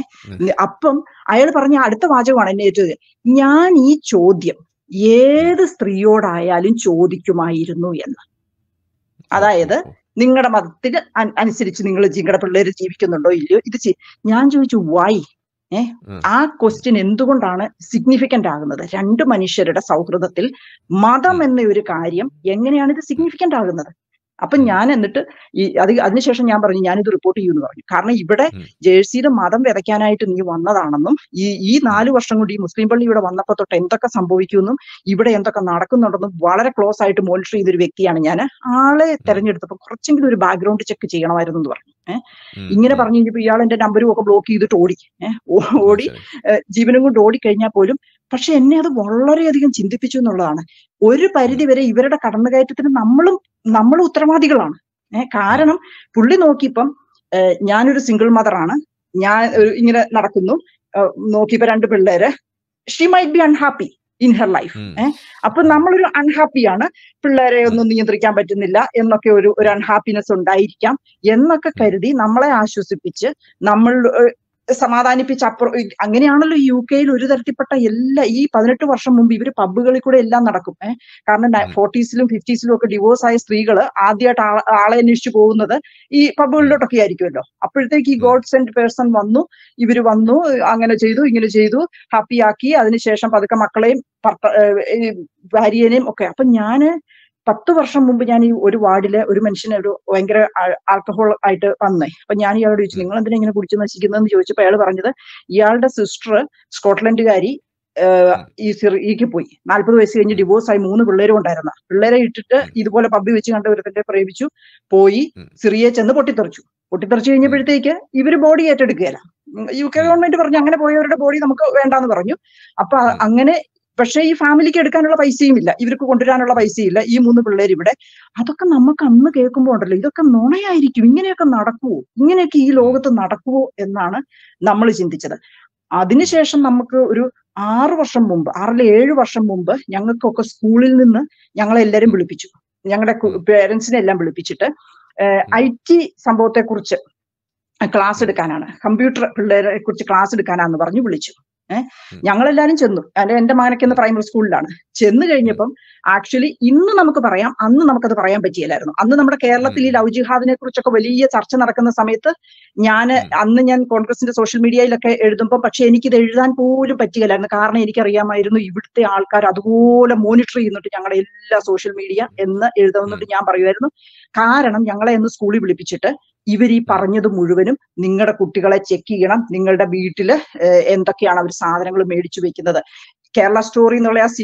അപ്പം അയാൾ പറഞ്ഞ അടുത്ത വാചകമാണ് എന്നെ ഏറ്റവും, ഞാൻ ഈ ചോദ്യം ഏത് സ്ത്രീയോടായാലും ചോദിക്കുമായിരുന്നു എന്ന്. അതായത് നിങ്ങളുടെ മതത്തിന് അനുസരിച്ച് നിങ്ങളുടെ പിള്ളേര് ജീവിക്കുന്നുണ്ടോ ഇല്ലയോ, ഇത് ഞാൻ ചോദിച്ചു വൈ. ആ ക്വസ്റ്റ്യൻ എന്തുകൊണ്ടാണ് സിഗ്നിഫിക്കന്റ് ആകുന്നത്? 2 മനുഷ്യരുടെ സൗഹൃദത്തിൽ മതം എന്ന ഒരു കാര്യം എങ്ങനെയാണ് ഇത് സിഗ്നിഫിക്കന്റ് ആകുന്നത്? അപ്പൊ ഞാൻ എന്നിട്ട് അതിനുശേഷം ഞാൻ പറഞ്ഞു, ഞാനിത് റിപ്പോർട്ട് ചെയ്യുമെന്ന് പറഞ്ഞു. കാരണം ഇവിടെ ജേഴ്സിയിൽ മതം വിതയ്ക്കാനായിട്ട് നീ വന്നതാണെന്നും ഈ 4 വർഷം കൊണ്ട് ഈ മുസ്ലിം പള്ളി ഇവിടെ വന്നപ്പോ തൊട്ട് എന്തൊക്കെ സംഭവിക്കുമെന്നും ഇവിടെ എന്തൊക്കെ നടക്കുന്നുണ്ടെന്നും വളരെ ക്ലോസ് ആയിട്ട് മോണിറ്റർ ചെയ്തൊരു വ്യക്തിയാണ് ഞാൻ. ആളെ തെരഞ്ഞെടുത്തപ്പോൾ കുറച്ചെങ്കിലും ഒരു ബാക്ക്ഗ്രൗണ്ട് ചെക്ക് ചെയ്യണമായിരുന്നു എന്ന് പറഞ്ഞു. ഇങ്ങനെ പറഞ്ഞു കഴിഞ്ഞപ്പോ ഇയാൾ എന്റെ നമ്പരും ഒക്കെ ബ്ലോക്ക് ചെയ്തിട്ട് ഓടി ജീവനും കൊണ്ട് ഓടിക്കഴിഞ്ഞാൽ പോലും, പക്ഷെ എന്നെ അത് വളരെയധികം ചിന്തിപ്പിച്ചു എന്നുള്ളതാണ്. ഒരു പരിധി വരെ ഇവരുടെ കടന്നുകയറ്റത്തിന് നമ്മൾ ഉത്തരവാദികളാണ്. കാരണം പുള്ളി നോക്കിയപ്പം ഞാനൊരു സിംഗിൾ മദറാണ്, ഞാൻ ഇങ്ങനെ നടക്കുന്നു, നോക്കിയപ്പോ 2 പിള്ളേര്, she might be unhappy in her life. അപ്പൊ നമ്മളൊരു അൺഹാപ്പിയാണ്, പിള്ളേരെ ഒന്നും നിയന്ത്രിക്കാൻ പറ്റുന്നില്ല എന്നൊക്കെ ഒരു അൺഹാപ്പിനെസ് ഉണ്ടായിരിക്കാം എന്നൊക്കെ കരുതി നമ്മളെ ആശ്വസിപ്പിച്ച് നമ്മൾ സമാധാനിപ്പിച്ച് അങ്ങനെയാണല്ലോ UK ഒരു തരത്തിൽപ്പെട്ട ഈ 18 വർഷം മുമ്പ് ഇവര് പബ്ബുകളിൽ കൂടെ എല്ലാം നടക്കും. കാരണം 40s-ലും 50s-ലും ഒക്കെ ഡിവോഴ്സ് ആയ സ്ത്രീകൾ ആദ്യമായിട്ട് ആളെ അന്വേഷിച്ചു പോകുന്നത് ഈ പബ്ബുകളിലോട്ടൊക്കെ ആയിരിക്കുമല്ലോ. അപ്പോഴത്തേക്ക് ഈ ഗോഡ് സെന്റ് പേഴ്സൺ ഇവര് വന്നു, അങ്ങനെ ചെയ്തു, ഇങ്ങനെ ചെയ്തു, ഹാപ്പിയാക്കി. അതിനുശേഷം പതുക്കെ മക്കളെയും ഭാര്യേനെയും ഒക്കെ. അപ്പൊ ഞാന് 10 വർഷം മുമ്പ് ഞാൻ ഈ ഒരു വാർഡിലെ ഒരു മനുഷ്യനെ ഭയങ്കര ആൽക്കഹോൾ ആയിട്ട് വന്നേ. അപ്പൊ ഞാൻ ഇയാളോട് ചോദിച്ചു, നിങ്ങൾ എന്തിനാ ഇങ്ങനെ കുടിച്ചു നശിക്കുന്നതെന്ന് ചോദിച്ചപ്പോ അയാൾ പറഞ്ഞത്, ഇയാളുടെ സിസ്റ്റർ സ്കോട്ട്ലൻഡുകാരി ഈ സിറിയക്ക് പോയി, 40 വയസ്സ് കഴിഞ്ഞ് ഡിവോഴ്സ് ആയി, 3 പിള്ളേരും ഉണ്ടായിരുന്ന പിള്ളേരെ ഇട്ടിട്ട് ഇതുപോലെ പബ്ബി വെച്ച് കണ്ടവരത്തിന്റെ പ്രേമിച്ചു പോയി, സിറിയെ ചെന്ന് പൊട്ടിത്തെറിച്ചു കഴിഞ്ഞപ്പോഴത്തേക്ക് ഇവര് ബോഡി ഏറ്റെടുക്കുകയല്ല. UK ഗവൺമെന്റ് പറഞ്ഞു അങ്ങനെ പോയവരുടെ ബോഡി നമുക്ക് വേണ്ടാന്ന് പറഞ്ഞു. അപ്പൊ അങ്ങനെ, പക്ഷെ ഈ ഫാമിലിക്ക് എടുക്കാനുള്ള പൈസയും ഇല്ല, ഇവർക്ക് കൊണ്ടുവരാനുള്ള പൈസയും ഇല്ല, ഈ 3 പിള്ളേർ ഇവിടെ. അതൊക്കെ നമുക്ക് അന്ന് കേൾക്കുമ്പോൾ ഉണ്ടല്ലോ, ഇതൊക്കെ നുണയായിരിക്കും, ഇങ്ങനെയൊക്കെ നടക്കുവോ, ഇങ്ങനെയൊക്കെ ഈ ലോകത്ത് നടക്കുവോ എന്നാണ് നമ്മൾ ചിന്തിച്ചത്. അതിനുശേഷം നമുക്ക് ഒരു 6 വർഷം മുമ്പ്, 6-7 വർഷം മുമ്പ് ഞങ്ങൾക്കൊക്കെ സ്കൂളിൽ നിന്ന് ഞങ്ങളെല്ലാരും വിളിപ്പിച്ചു, ഞങ്ങളുടെ പേരൻസിനെ എല്ലാം വിളിപ്പിച്ചിട്ട് IT സംഭവത്തെക്കുറിച്ച് ക്ലാസ് എടുക്കാനാണ്, കമ്പ്യൂട്ടർ പിള്ളേരെ കുറിച്ച് ക്ലാസ് എടുക്കാനാന്ന് പറഞ്ഞു വിളിച്ചു. ഞങ്ങളെല്ലാരും ചെന്നു. എന്റെ മകനൊക്കെ പ്രൈമറി സ്കൂളിലാണ്. ചെന്ന് കഴിഞ്ഞപ്പം ആക്ച്വലി ഇന്ന് നമുക്ക് പറയാം, അന്ന് നമുക്കത് പറയാൻ പറ്റിയില്ലായിരുന്നു. അന്ന് നമ്മുടെ കേരളത്തിൽ ഈ ലവ് ജിഹാദിനെ കുറിച്ചൊക്കെ വലിയ ചർച്ച നടക്കുന്ന സമയത്ത് അന്ന് ഞാൻ കോൺഗ്രസിന്റെ സോഷ്യൽ മീഡിയയിലൊക്കെ എഴുതുമ്പോൾ, പക്ഷെ എനിക്കിത് എഴുതാൻ പോലും പറ്റുകയില്ലായിരുന്നു. കാരണം എനിക്കറിയാമായിരുന്നു ഇവിടുത്തെ ആൾക്കാർ അതുപോലെ മോണിറ്റർ ചെയ്യുന്നുണ്ട് ഞങ്ങളുടെ എല്ലാ സോഷ്യൽ മീഡിയ എന്ന് എഴുതുന്നുണ്ട് ഞാൻ പറയുമായിരുന്നു. കാരണം ഞങ്ങളെ ഒന്ന് സ്കൂളിൽ വിളിപ്പിച്ചിട്ട് ഇവർ ഈ പറഞ്ഞത് മുഴുവനും നിങ്ങളുടെ കുട്ടികളെ ചെക്ക് ചെയ്യണം, നിങ്ങളുടെ വീട്ടില് എന്തൊക്കെയാണ് അവർ സാധനങ്ങൾ മേടിച്ചു വെക്കുന്നത്. കേരള സ്റ്റോറി എന്നുള്ള ആ സിനിമ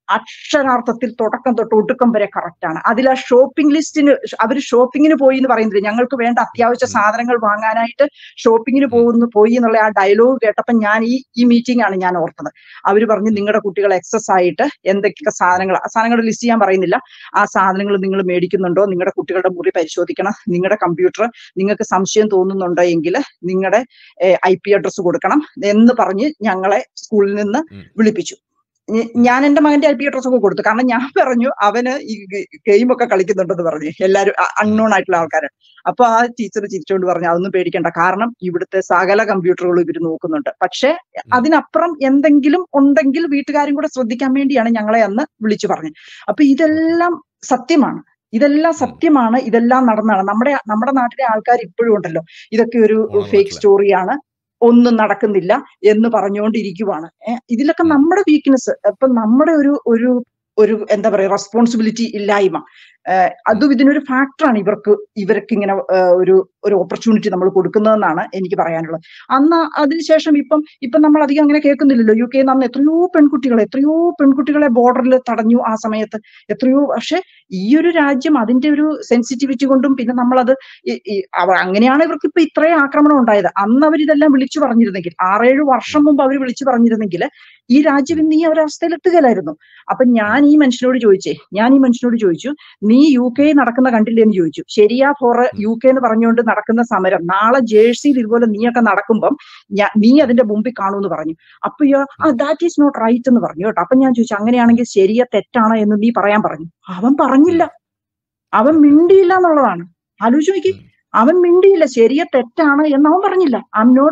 അക്ഷരാർത്ഥത്തിൽ തുടക്കം തൊട്ട് ഒടുക്കം വരെ കറക്റ്റാണ്. അതിൽ ആ ഷോപ്പിംഗ് ലിസ്റ്റിന് അവർ ഷോപ്പിങ്ങിന് പോയി എന്ന് പറയുന്നത് ഞങ്ങൾക്ക് വേണ്ട അത്യാവശ്യ സാധനങ്ങൾ വാങ്ങാനായിട്ട് ഷോപ്പിങ്ങിന് പോയി എന്നുള്ള ആ ഡയലോഗ് കേട്ടപ്പോൾ ഞാൻ ഈ മീറ്റിംഗ് ആണ് ഞാൻ ഓർത്തത്. അവർ പറഞ്ഞു നിങ്ങളുടെ കുട്ടികൾ എക്സസ് ആയിട്ട് എന്തൊക്കെ സാധനങ്ങളുടെ ലിസ്റ്റ് ഞാൻ പറയുന്നില്ല, ആ സാധനങ്ങൾ നിങ്ങൾ മേടിക്കുന്നുണ്ടോ, നിങ്ങളുടെ കുട്ടികളുടെ മുറി പരിശോധിക്കണം, നിങ്ങളുടെ കമ്പ്യൂട്ടർ നിങ്ങൾക്ക് സംശയം തോന്നുന്നുണ്ടോ എങ്കിൽ നിങ്ങളുടെ IP അഡ്രസ്സ് കൊടുക്കണം എന്ന് പറഞ്ഞ് ഞങ്ങളെ സ്കൂളിൽ നിന്ന് വിളിപ്പിച്ചു. ഞാൻ എന്റെ മകന്റെ IP അഡ്രസ് ഒക്കെ കൊടുത്തു. കാരണം ഞാൻ പറഞ്ഞു അവന് ഈ ഗെയിമൊക്കെ കളിക്കുന്നുണ്ടെന്ന് പറഞ്ഞു, എല്ലാവരും അൺനോൺ ആയിട്ടുള്ള ആൾക്കാരാണ്. അപ്പൊ ആ ടീച്ചർ ചിരിച്ചുകൊണ്ട് പറഞ്ഞു അതൊന്നും പേടിക്കണ്ട, കാരണം ഇവിടുത്തെ സകല കമ്പ്യൂട്ടറുകളും ഇവർ നോക്കുന്നുണ്ട്. പക്ഷെ അതിനപ്പുറം എന്തെങ്കിലും ഉണ്ടെങ്കിൽ വീട്ടുകാരും കൂടെ ശ്രദ്ധിക്കാൻ വേണ്ടിയാണ് ഞങ്ങളെ അന്ന് വിളിച്ചു പറഞ്ഞത്. അപ്പൊ ഇതെല്ലാം സത്യമാണ്, ഇതെല്ലാം നടന്നതാണ്. നമ്മുടെ നാട്ടിലെ ആൾക്കാർ ഇപ്പോഴും ഉണ്ടല്ലോ ഇതൊക്കെ ഒരു ഫേക്ക് സ്റ്റോറിയാണ്, ഒന്നും നടക്കുന്നില്ല എന്ന് പറഞ്ഞുകൊണ്ടിരിക്കുവാണ്. ഇതിലൊക്കെ നമ്മുടെ വീക്ക്നെസ്, ഇപ്പൊ നമ്മുടെ ഒരു എന്താ പറയാ റെസ്പോൺസിബിലിറ്റി ഇല്ലായ്മ, അതും ഇതിനൊരു ഫാക്ടറാണ് ഇവർക്ക് ഇങ്ങനെ ഒരു ഓപ്പർച്യൂണിറ്റി നമ്മൾ കൊടുക്കുന്നതെന്നാണ് എനിക്ക് പറയാനുള്ളത്. അതിനുശേഷം ഇപ്പം നമ്മൾ അധികം അങ്ങനെ കേൾക്കുന്നില്ലല്ലോ. UK അന്ന് എത്രയോ പെൺകുട്ടികളെ ബോർഡറിൽ തടഞ്ഞു ആ സമയത്ത്, പക്ഷെ ഈ ഒരു രാജ്യം അതിന്റെ ഒരു സെൻസിറ്റിവിറ്റി കൊണ്ടും പിന്നെ നമ്മളത് അങ്ങനെയാണ് ഇവർക്ക് ഇപ്പൊ ഇത്രയും ആക്രമണം ഉണ്ടായത്. അന്ന് അവരിതെല്ലാം വിളിച്ചു പറഞ്ഞിരുന്നെങ്കിൽ, 6-7 വർഷം മുമ്പ് അവർ വിളിച്ചു പറഞ്ഞിരുന്നെങ്കിൽ ഈ രാജ്യം ഇന്ന് ഈ ഒരവസ്ഥയിൽ എത്തുകയില്ലായിരുന്നു. അപ്പൊ ഞാൻ ഈ മനുഷ്യനോട് ചോദിച്ചു നീ UK നടക്കുന്ന കണ്ടില്ലേ എന്ന് ചോദിച്ചു. ശരിയാ ഫോർ UK എന്ന് പറഞ്ഞുകൊണ്ട് നടക്കുന്ന സമരം നാളെ ജേഴ്സിയിൽ ഇതുപോലെ നീയൊക്കെ നടക്കുമ്പം നീ അതിന്റെ മുമ്പിൽ കാണുമെന്ന് പറഞ്ഞു. അപ്പൊ ദാറ്റ് ഈസ് നോട്ട് റൈറ്റ് എന്ന് പറഞ്ഞു കേട്ടോ. അപ്പൊ ഞാൻ ചോദിച്ചു അങ്ങനെയാണെങ്കിൽ ശരിയാ തെറ്റാണോ എന്ന് നീ പറയാൻ പറഞ്ഞു. അവൻ പറഞ്ഞില്ല, അവൻ മിണ്ടിയില്ല എന്നുള്ളതാണ്. ആലോചിച്ച് നോക്കി, അവൻ മിണ്ടിയില്ല, ശരിയാ തെറ്റാണ് എന്ന് അവൻ പറഞ്ഞില്ല.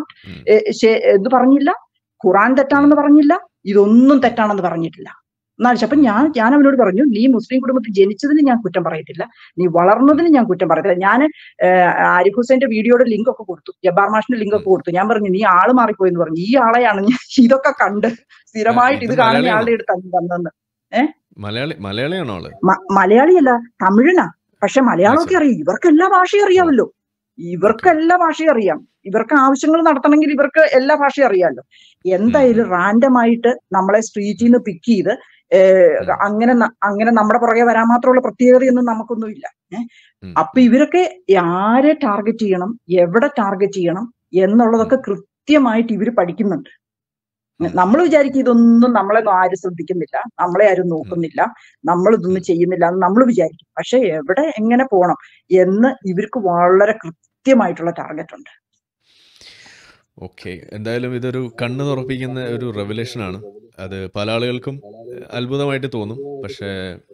ഇത് പറഞ്ഞില്ല, ഖുറാൻ തെറ്റാണെന്ന് പറഞ്ഞില്ല, ഇതൊന്നും തെറ്റാണെന്ന് പറഞ്ഞിട്ടില്ല. അപ്പൊ ഞാൻ അവനോട് പറഞ്ഞു നീ മുസ്ലിം കുടുംബത്തിൽ ജനിച്ചതിന് ഞാൻ കുറ്റം പറയത്തില്ല, നീ വളർന്നതിന് ഞാൻ കുറ്റം പറയത്തില്ല. ഞാൻ ആരിഫ് ഹുസൈന്റെ വീഡിയോയുടെ ലിങ്ക് ഒക്കെ കൊടുത്തു, ജബ്ബാർ മാഷിന്റെ ലിങ്ക് ഒക്കെ കൊടുത്തു. ഞാൻ പറഞ്ഞു നീ ആള് മാറിപ്പോയെന്ന് പറഞ്ഞു. ഈ ആളെയാണ് ഞാൻ ഇതൊക്കെ കണ്ട് സ്ഥിരമായിട്ട് ഇത് കാണുന്ന ആളുടെ അടുത്ത് വന്നെന്ന്. മലയാളിയല്ല, തമിഴനാ. പക്ഷെ മലയാളമൊക്കെ അറിയാം, ഇവർക്ക് എല്ലാ ഭാഷയും അറിയാമല്ലോ, ഇവർക്ക് ആവശ്യങ്ങൾ നടത്തണമെങ്കിൽ ഇവർക്ക് എല്ലാ ഭാഷയും അറിയാമല്ലോ. എന്തായാലും റാൻഡമായിട്ട് നമ്മളെ സ്ട്രീറ്റിൽ നിന്ന് പിക്ക് ചെയ്ത് അങ്ങനെ നമ്മുടെ പുറകെ വരാൻ മാത്രമുള്ള പ്രത്യേകതയൊന്നും നമുക്കൊന്നുമില്ല. അപ്പൊ ഇവരൊക്കെ ആരെ ടാർഗറ്റ് ചെയ്യണം, എവിടെ ടാർഗറ്റ് ചെയ്യണം എന്നുള്ളതൊക്കെ കൃത്യമായിട്ട് ഇവര് പഠിക്കുന്നുണ്ട്. നമ്മൾ വിചാരിക്കും ഇതൊന്നും നമ്മളെ ആരും ശ്രദ്ധിക്കുന്നില്ല, നമ്മളെ ആരും നോക്കുന്നില്ല, നമ്മൾ ഇതൊന്നും ചെയ്യുന്നില്ല എന്ന് നമ്മൾ വിചാരിക്കും. പക്ഷെ എവിടെ എങ്ങനെ പോകണം എന്ന് ഇവർക്ക് വളരെ കൃത്യമായിട്ടുള്ള ടാർഗറ്റ് ഉണ്ട്. ഓക്കെ, എന്തായാലും ഇതൊരു കണ്ണ് തുറപ്പിക്കുന്ന ഒരു റെവലേഷനാണ്. അത് പല ആളുകൾക്കും അത്ഭുതമായിട്ട് തോന്നും. പക്ഷേ